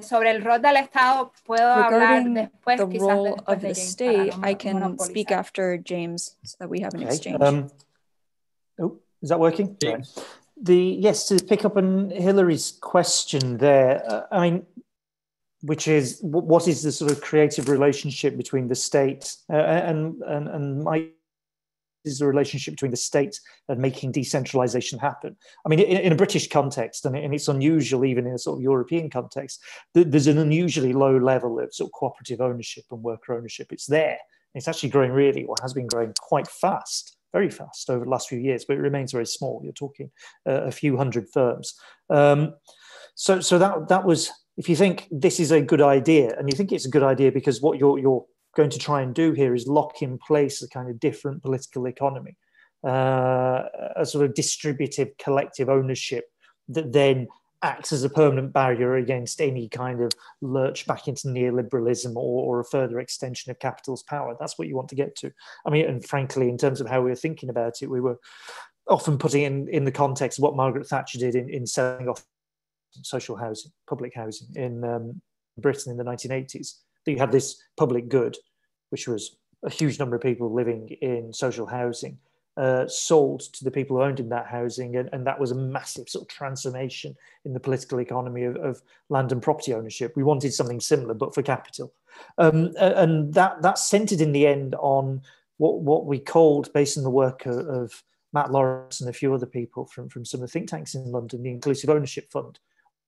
Regarding the role of the state, I can speak after James so that we have an exchange. Is that working? Yeah. Right. Yes, to pick up on Hillary's question there, I mean, which is what is the sort of creative relationship between the state and Mike? Is the relationship between the state and making decentralization happen? I mean, in a British context, and it's unusual even in a sort of European context, there's an unusually low level of sort of cooperative ownership and worker ownership. It's there. It's actually growing really, or has been growing quite fast, very fast over the last few years, but it remains very small. You're talking a few hundred firms. So that was, if you think this is a good idea, and you think it's a good idea because what you're going to try and do here is lock in place a kind of different political economy, a sort of distributive collective ownership that then acts as a permanent barrier against any kind of lurch back into neoliberalism or a further extension of capital's power. That's what you want to get to. I mean, and frankly, in terms of how we were thinking about it, we were often putting in the context of what Margaret Thatcher did in selling off social housing, public housing in Britain in the 1980s. You had this public good, which was a huge number of people living in social housing, sold to the people who owned in that housing, and that was a massive sort of transformation in the political economy of land and property ownership. We wanted something similar, but for capital, and that centered in the end on what we called, based on the work of Matt Lawrence and a few other people from some of the think tanks in London, the Inclusive Ownership Fund.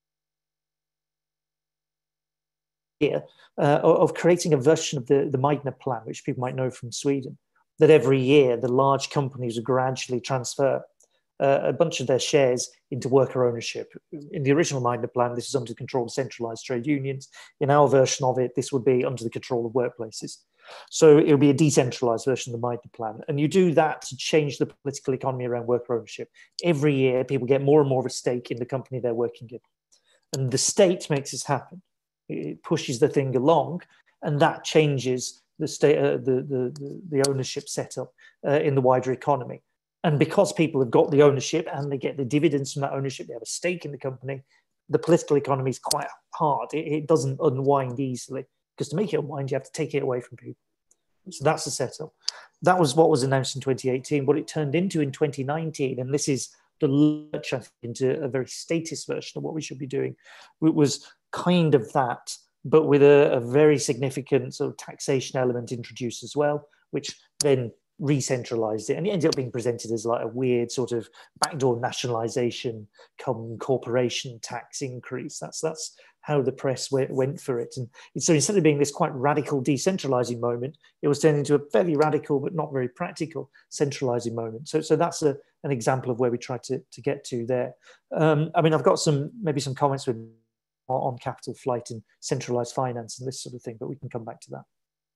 Of creating a version of the Meidner Plan, which people might know from Sweden, that every year the large companies would gradually transfer a bunch of their shares into worker ownership. In the original Meidner Plan, this is under the control of centralized trade unions. In our version of it, this would be under the control of workplaces. So it would be a decentralized version of the Meidner Plan. And you do that to change the political economy around worker ownership. Every year, people get more and more of a stake in the company they're working in. And the state makes this happen. It pushes the thing along, and that changes the state, the ownership setup in the wider economy. And because people have got the ownership and they get the dividends from that ownership, they have a stake in the company, the political economy is quite hard. It doesn't unwind easily, because to make it unwind, you have to take it away from people. So that's the setup. That was what was announced in 2018. What it turned into in 2019, and this is the lurch, I think, into a very statist version of what we should be doing, it was kind of that, but with a very significant sort of taxation element introduced as well, which then re-centralized it, and it ended up being presented as like a weird sort of backdoor nationalization come corporation tax increase. That's how the press went for it. And so instead of being this quite radical decentralizing moment, it was turned into a fairly radical but not very practical centralizing moment. So that's an example of where we tried to get to there. I mean, I've got maybe some comments with on capital flight and centralized finance and this sort of thing, but we can come back to that.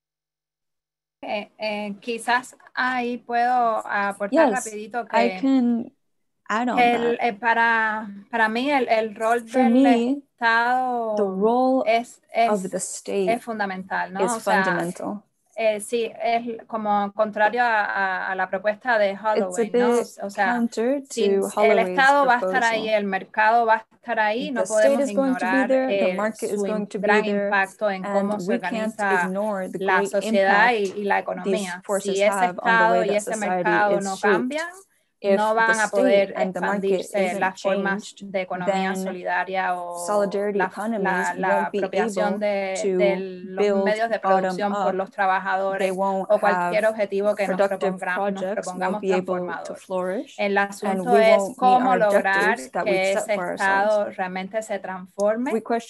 Quizás ahí puedo aportar rapidito que I can add on that. Para mí el rol del Estado the role es of the state fundamental, ¿no? is fundamental. Sí, es como contrario a la propuesta de Holloway, ¿no? O sea, si el Estado va a estar ahí, el mercado va a estar ahí, no podemos ignorar su gran impacto en cómo se organiza la sociedad y la economía. Si ese Estado y ese mercado no cambian, no van a poder expandirse las formas de economía solidaria o la apropiación de los medios de producción por los trabajadores o cualquier objetivo que nos propongamos transformador. El asunto es cómo lograr que ese Estado realmente se transforme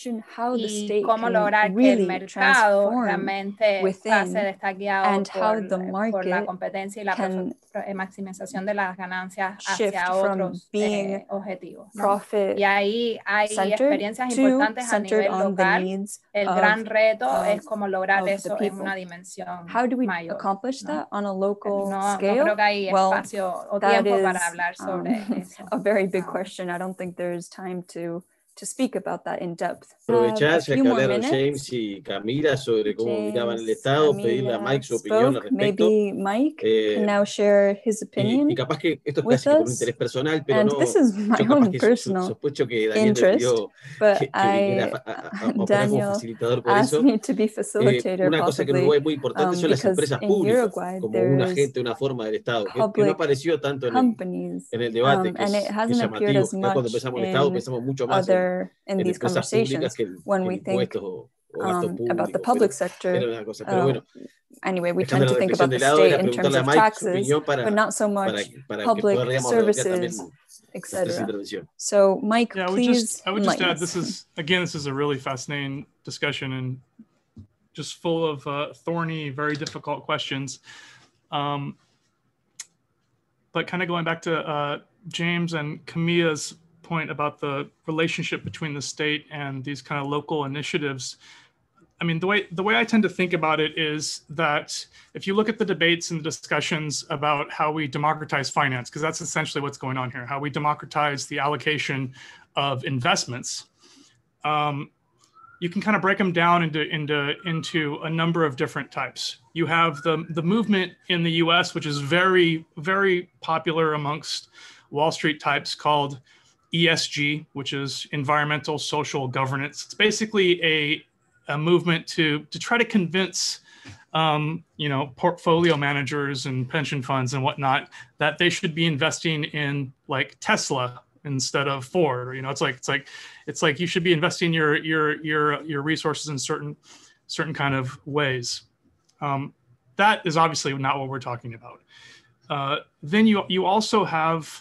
y cómo lograr que el mercado realmente pase de estar guiado por la competencia y la maximización de las ganancias hacia otros objetivos, ¿no? Y ahí hay experiencias importantes a nivel local. El gran reto es cómo lograr eso en una dimensión mayor. No creo que hay espacio o tiempo para hablar sobre eso. A very big question. I don't think there's time to speak about that in depth. Aprovechar, ya que hablaron James y Camila sobre cómo miraban el Estado, pedirle a Mike su opinión al respecto. Maybe Mike can now share his opinion. Y capaz que esto es casi por un interés personal, pero no. This is my own personal sospecho que Daniel me pidió que viniera a operar como facilitador por eso. Me to be facilitator, una cosa que en Uruguay es muy importante son las empresas públicas, como un agente, una forma del Estado, que no apareció tanto en el debate, que es llamativo. Cuando pensamos en el Estado pensamos mucho más in these conversations when we think about the public sector. Anyway, we tend to think about the state in terms of taxes, but not so much public services, etc. So, Mike, please. I would just add, this is a really fascinating discussion and just full of thorny, very difficult questions. But kind of going back to James and Camilla's point about the relationship between the state and these kind of local initiatives. I mean, the way I tend to think about it is that if you look at the debates and the discussions about how we democratize finance, because that's essentially what's going on here, how we democratize the allocation of investments, you can kind of break them down into a number of different types. You have the movement in the US, which is very, very popular amongst Wall Street types, called ESG, which is environmental social governance. It's basically a movement to try to convince portfolio managers and pension funds and whatnot that they should be investing in like Tesla instead of Ford. Or, it's like you should be investing your resources in certain kind of ways. That is obviously not what we're talking about. Then you also have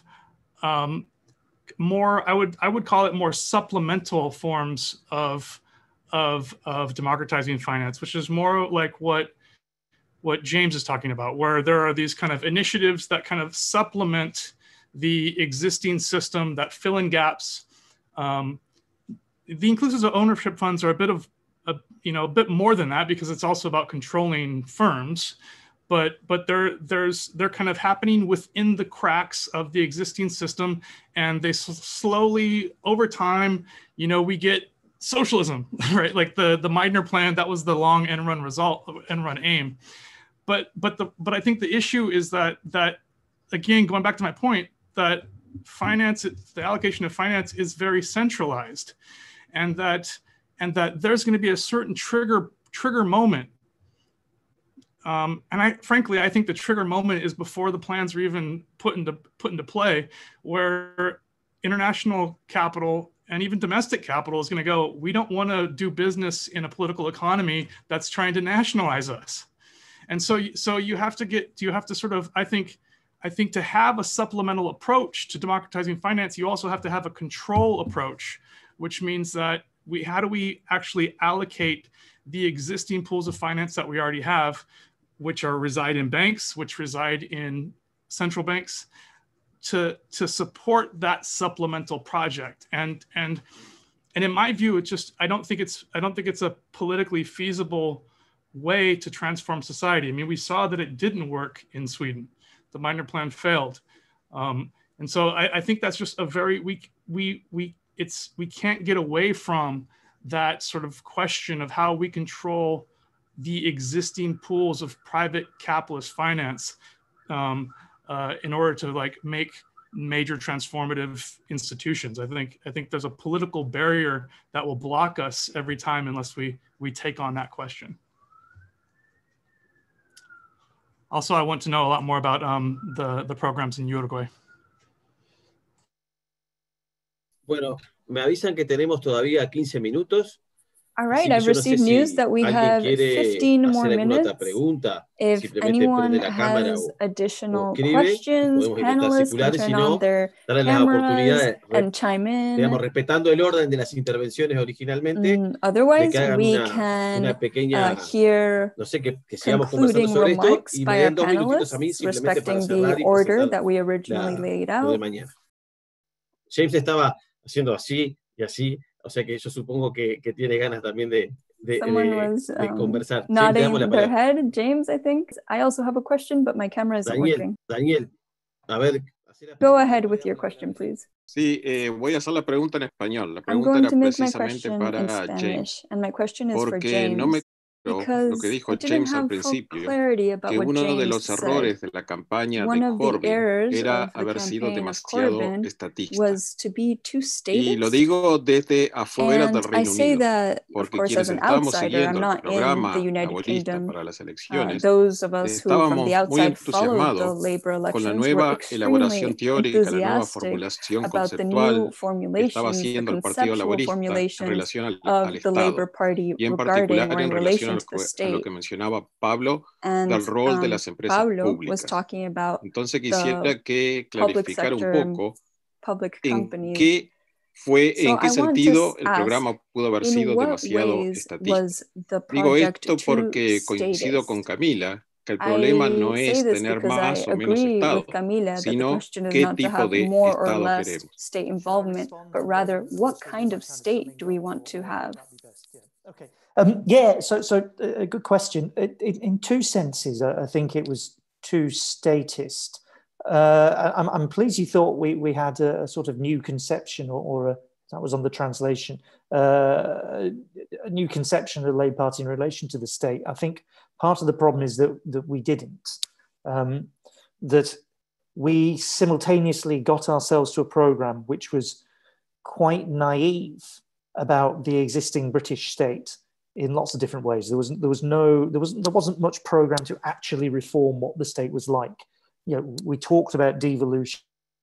more, I would call it more supplemental forms of democratizing finance, which is more like what James is talking about, where there are these kind of initiatives that kind of supplement the existing system, that fill in gaps. The inclusive ownership funds are a bit more than that, because it's also about controlling firms. But they're kind of happening within the cracks of the existing system, and they slowly over time, we get socialism, right? Like the Meidner plan, that was the long end run aim. But I think the issue is that again, going back to my point, that finance, the allocation of finance is very centralized, and that there's going to be a certain trigger moment. And I think the trigger moment is before the plans are even put into play, where international capital and even domestic capital is going to go, we don't want to do business in a political economy that's trying to nationalize us. And so you have to sort of, I think to have a supplemental approach to democratizing finance, you also have to have a control approach, which means that how do we actually allocate the existing pools of finance that we already have, which reside in banks, which reside in central banks, to support that supplemental project. And in my view, I don't think it's a politically feasible way to transform society. I mean, we saw that it didn't work in Sweden. The minor plan failed. And so I think that's just a very, we can't get away from that sort of question of how we control the existing pools of private capitalist finance in order to like make major transformative institutions. I think there's a political barrier that will block us every time unless we take on that question. Also, I want to know a lot more about the programs in Uruguay. Bueno, me avisan que tenemos todavía 15 minutos. All right, I've received news that we have 15 more minutes. If anyone has additional questions, panelists can turn on their cameras and chime in. Respetando el orden de las intervenciones originalmente. Otherwise, we can hear concluding remarks by our panelists, respecting the order that we originally laid out. James estaba haciendo así y así. O sea que yo supongo que tiene ganas también de conversar. Nodding their head. James, I think. I also have a question, but my camera isn't working. Daniel, a ver. Go ahead with your question, please. Sí, voy a hacer la pregunta en español. La I'm pregunta going era to make my precisamente question para in Spanish, James. and my question is for Porque James. no me Because lo que dijo I didn't James al have full principio, clarity about que what uno de James los said. errores de la campaña One de of the Corbyn errors era of the haber sido campaign of demasiado Corbyn estatista. was to be too Y lo statist. digo desde afuera del And I Reino say Unido, that, of porque course, quienes as an estábamos outsider. I'm siguiendo el not in the programa United laborista Kingdom. para las elecciones, Those of us who, from estábamos the muy outside, followed the entusiasmados Labour con la elections, were nueva elaboración extremely teórica, la nueva enthusiastic formulación about the conceptual new que estaba formulations, the haciendo el Partido conceptual Laborista en formulations relación al of the Labour Estado, Party y en regarding particular or in en relación relation to the a lo state. que mencionaba Pablo And del rol de las empresas Pablo was públicas. talking about Entonces the quisiera que public clarificara un sector, poco public en companies. qué So en qué I want sentido to el ask, programa pudo haber in sido what demasiado ways estatista. was the Digo project esto too porque coincido con statist? Camila que el problema I no say es this tener because I más o menos agree Estado, with Camila that the sino question is qué not to tipo have de more or Estado less queremos. state involvement, but rather what kind of state do we want to have? Okay. Yeah, so a good question. In two senses, I think it was too statist. I'm pleased you thought we had a sort of new conception, or that was on the translation, a new conception of the Labour Party in relation to the state. I think part of the problem is that we didn't. That we simultaneously got ourselves to a programme which was quite naive about the existing British state in lots of different ways. There wasn't much programme to actually reform what the state was like. You know, we talked about devolution,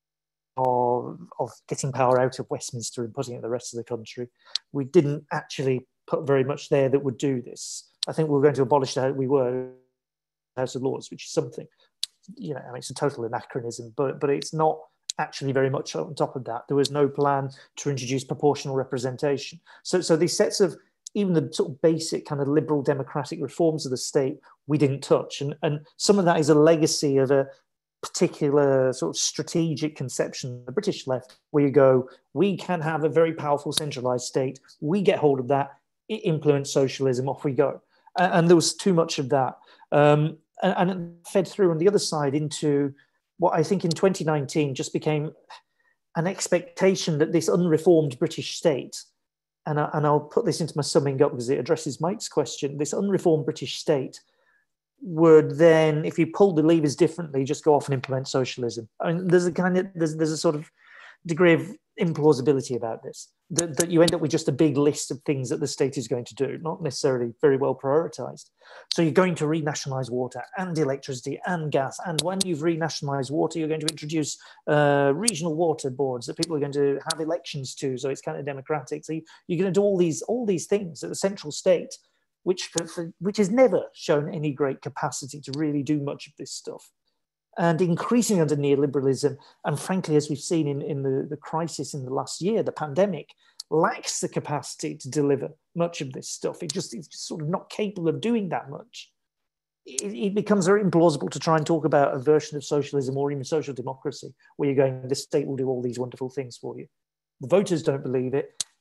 of getting power out of Westminster and putting it in the rest of the country. We didn't actually put very much there that would do this. I think we were going to abolish the House of Lords, which is something, you know, I mean, it's a total anachronism, but it's not actually very much on top of that. There was no plan to introduce proportional representation. So these sets of, even the sort of basic kind of liberal democratic reforms of the state, we didn't touch. And some of that is a legacy of a particular sort of strategic conception of the British left, where you go, we can have a very powerful centralized state, we get hold of that, it implements socialism, off we go. And there was too much of that. And it fed through on the other side into what I think in 2019 just became an expectation that this unreformed British state, and I'll put this into my summing up because it addresses Mike's question, this unreformed British state would then, if you pulled the levers differently, just go off and implement socialism. I mean, there's a sort of degree of implausibility about this, that you end up with just a big list of things that the state is going to do, not necessarily very well prioritized. So you're going to renationalize water and electricity and gas, and when you've renationalized water, you're going to introduce regional water boards that people are going to have elections to, so it's kind of democratic. So you're going to do all these things at the central state, which has never shown any great capacity to really do much of this stuff. And increasingly under neoliberalism, and frankly, as we've seen in the crisis in the last year, the pandemic lacks the capacity to deliver much of this stuff. It's just sort of not capable of doing that much. It becomes very implausible to try and talk about a version of socialism or even social democracy, where you're going, the state will do all these wonderful things for you. The voters don't believe it.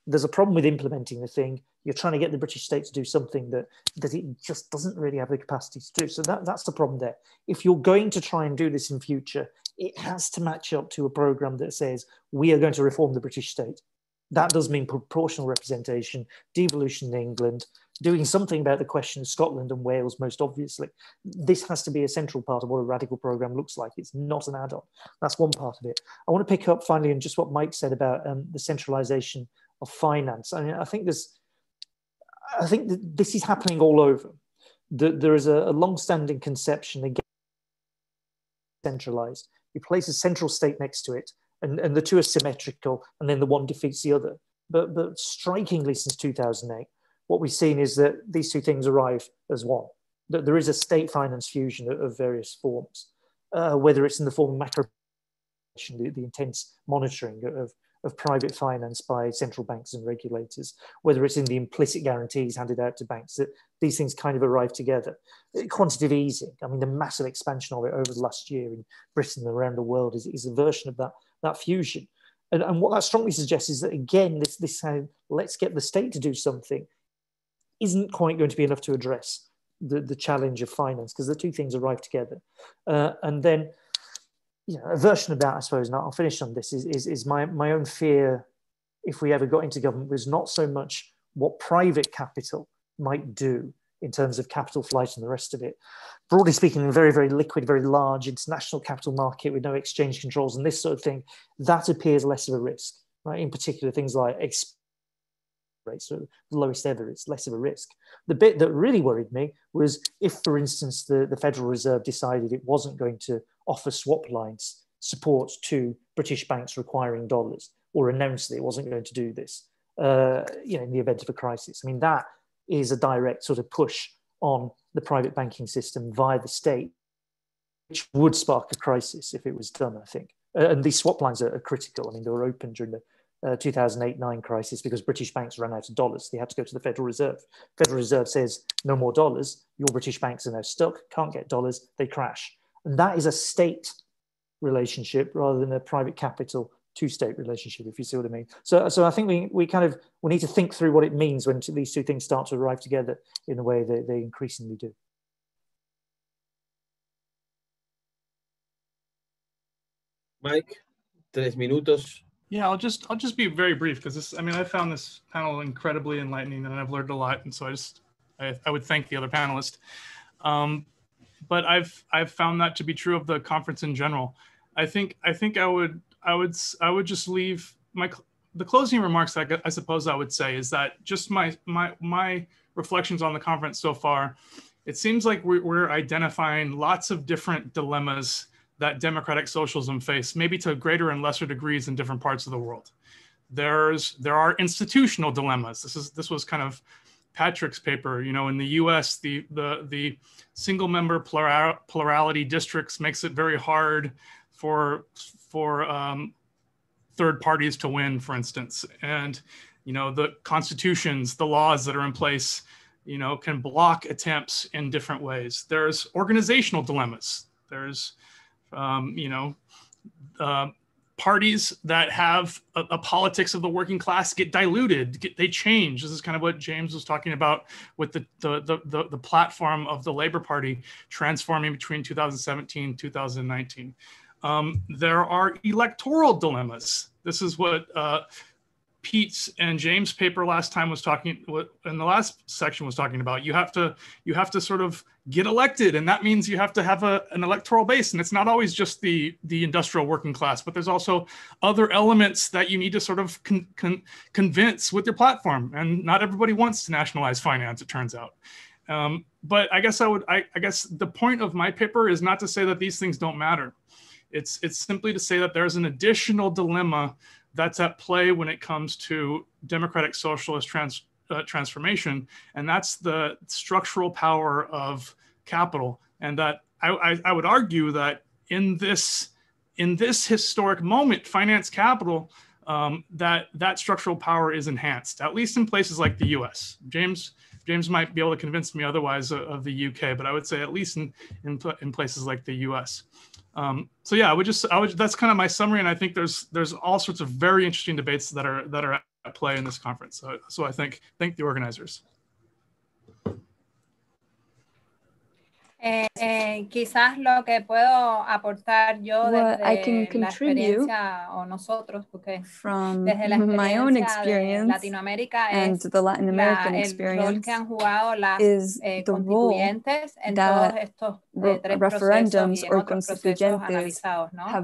There's a problem with implementing the thing. You're trying to get the British state to do something that it just doesn't really have the capacity to do. So that's the problem there. If you're going to try and do this in future, it has to match up to a program that says we are going to reform the British state. That does mean proportional representation, devolution in England, doing something about the question of Scotland and Wales, most obviously. This has to be a central part of what a radical program looks like. It's not an add-on. That's one part of it. I want to pick up finally on just what Mike said about the centralization of finance. I mean, I think that this is happening all over. There is a long-standing conception again, centralized. You place a central state next to it, and the two are symmetrical, and then the one defeats the other. But strikingly, since 2008, what we've seen is that these two things arrive as one. That there is a state finance fusion of various forms, whether it's in the form of macro, the intense monitoring of private finance by central banks and regulators, whether it's in the implicit guarantees handed out to banks, that these things kind of arrive together. Quantitative easing, I mean, the massive expansion of it over the last year in Britain and around the world is a version of that fusion. And what that strongly suggests is that, again, this let's get the state to do something isn't quite going to be enough to address the challenge of finance, because the two things arrive together. And then, a version of that, I suppose, and I'll finish on this, is my own fear, if we ever got into government, was not so much what private capital might do in terms of capital flight and the rest of it. Broadly speaking, a very, very liquid, very large international capital market with no exchange controls and this sort of thing, that appears less of a risk, right? In particular, things like rates are the lowest ever, it's less of a risk. The bit that really worried me was if, for instance, the Federal Reserve decided it wasn't going to offer swap lines support to British banks requiring dollars, or announced that it wasn't going to do this, in the event of a crisis. I mean, that is a direct sort of push on the private banking system via the state, which would spark a crisis if it was done, I think. And these swap lines are critical. I mean, they were open during the 2008-9 crisis because British banks ran out of dollars. They had to go to the Federal Reserve. Federal Reserve says, no more dollars. Your British banks are now stuck, can't get dollars, they crash. And that is a state relationship rather than a private capital two-state relationship, if you see what I mean. So I think we need to think through what it means when these two things start to arrive together in a way that they increasingly do. Mike, 3 minutos. Yeah, I'll just be very brief because I found this panel incredibly enlightening and I've learned a lot, and so I would thank the other panelists. But I've found that to be true of the conference in general. I think I would just leave the closing remarks. I suppose I would say is that just my reflections on the conference so far. It seems like we're identifying lots of different dilemmas that democratic socialism face, maybe to greater and lesser degrees in different parts of the world. There are institutional dilemmas. This was kind of Patrick's paper. In the U.S., the single member plurality districts makes it very hard for third parties to win, for instance. And the constitutions, the laws that are in place, can block attempts in different ways. There's organizational dilemmas. There's parties that have a politics of the working class get diluted, they change. This is kind of what James was talking about with the platform of the Labour Party transforming between 2017 and 2019. There are electoral dilemmas. This is what Pete's and James' paper last time was talking, in the last section was talking about. You have to sort of get elected, and that means you have to have an electoral base, and it's not always just the industrial working class, but there's also other elements that you need to sort of convince with your platform, and not everybody wants to nationalize finance, it turns out. But I guess the point of my paper is not to say that these things don't matter. It's simply to say that there's an additional dilemma that's at play when it comes to democratic socialist transformation, and that's the structural power of capital. And that I would argue that in this historic moment, finance capital, that structural power is enhanced, at least in places like the U.S. James might be able to convince me otherwise of the UK, but I would say at least in places like the US. So yeah, I would that's kind of my summary, and I think there's all sorts of very interesting debates that are at play in this conference. So I thank the organizers. Quizás lo que puedo aportar yo desde la experiencia o nosotros, porque desde la experiencia de Latinoamérica es el rol que han jugado las constituyentes en todos estos tres procesos y en otros procesos analizados, ¿no?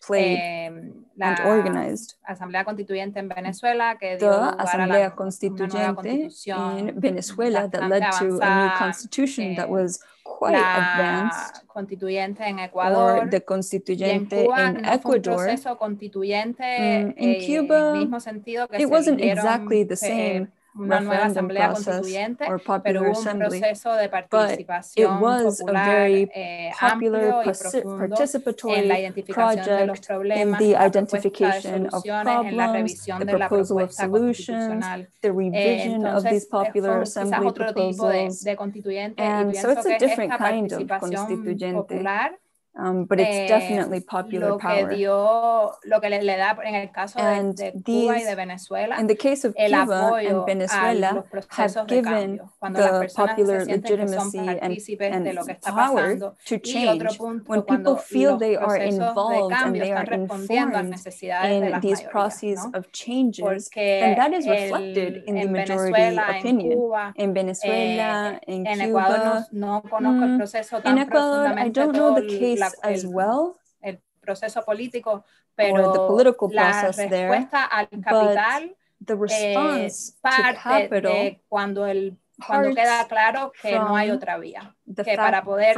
La Asamblea Constituyente en Venezuela, que dio lugar a una nueva constitución in Venezuela that led to a new constitution that was quite advanced, constituyente en Ecuador, or the constituyente en Cuba, in no fue un Ecuador. proceso constituyente In Cuba, en el mismo sentido que it se wasn't eligieron, exactly the same una nueva referendum asamblea process constituyente, or pero popular hubo un assembly, proceso de but it participación was a popular very amplio popular y profundo en la participatory identificación de los project in problemas, the en la propuesta de identification of soluciones, en la problems, revisión the de la proposal of propuesta solutions, constitucional. the revision of these popular Quizás assembly otro tipo de proposals. constituyente, y And so pienso it's que a es different esta kind of participación constituyente. popular But it's definitely popular lo que power. lo que le da en el caso de Cuba y de Venezuela, in the case of el Cuba apoyo and Venezuela, a los procesos have de given cambio, cuando las the personas popular se sienten que son legitimacy partícipes de lo que and está power pasando, to y otro change. punto, When cuando people feel los they are procesos de involved and cambio they están are respondiendo a informed necesidades de in las these mayorías, processes ¿no? of changes, Porque then that is reflected in the en majority Venezuela, opinion. en Cuba, In Venezuela, in en Cuba, Ecuador no conozco el proceso tan in Ecuador, I profundamente, don't know todo the case as well, el proceso político, or the pero political la process there, respuesta al capital the response to parte capital, de cuando queda claro que no hay otra vía, que para poder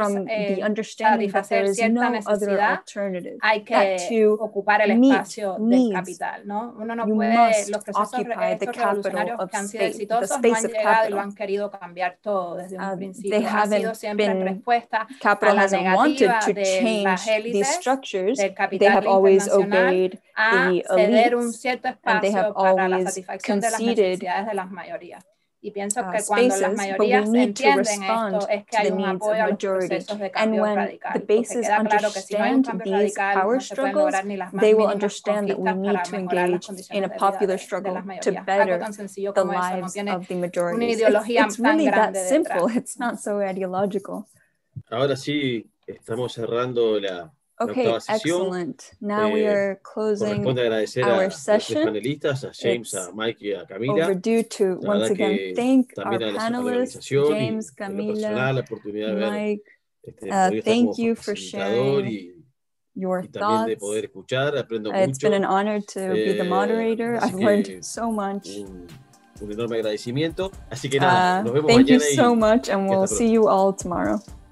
satisfacer cierta necesidad hay que ocupar el espacio del capital, ¿no? Uno no puede, los procesos estos revolucionarios que han sido exitosos no han llegado y lo han querido cambiar todo desde un principio, ha sido siempre en respuesta a la negativa de las élites del capital internacional a ceder un cierto espacio para la satisfacción de las necesidades de las mayorías. Y pienso que cuando las mayorías entienden esto es que hay un apoyo a los procesos de cambio radical. Porque queda claro que si no hay un cambio radical no se pueden lograr ni las más mínimas conquistas para mejorar las condiciones de vida de las mayorías. Algo tan sencillo como eso no tiene una ideología tan grande detrás. It's not so ideological. Ahora sí, estamos cerrando la octava sesión. Excellent. Now we are closing corresponde agradecer our a los session. panelistas, a James, a Mike y a Camila. Overdue to once again thank our también panelists, James, Camila, la oportunidad de Mike. ver, Thank you for sharing your también de thoughts. poder escuchar, aprendo It's mucho. been an honor to be the moderator. I've learned so much. Un enorme agradecimiento. Así que nada, nos vemos thank mañana. You so much, and we'll see you all tomorrow.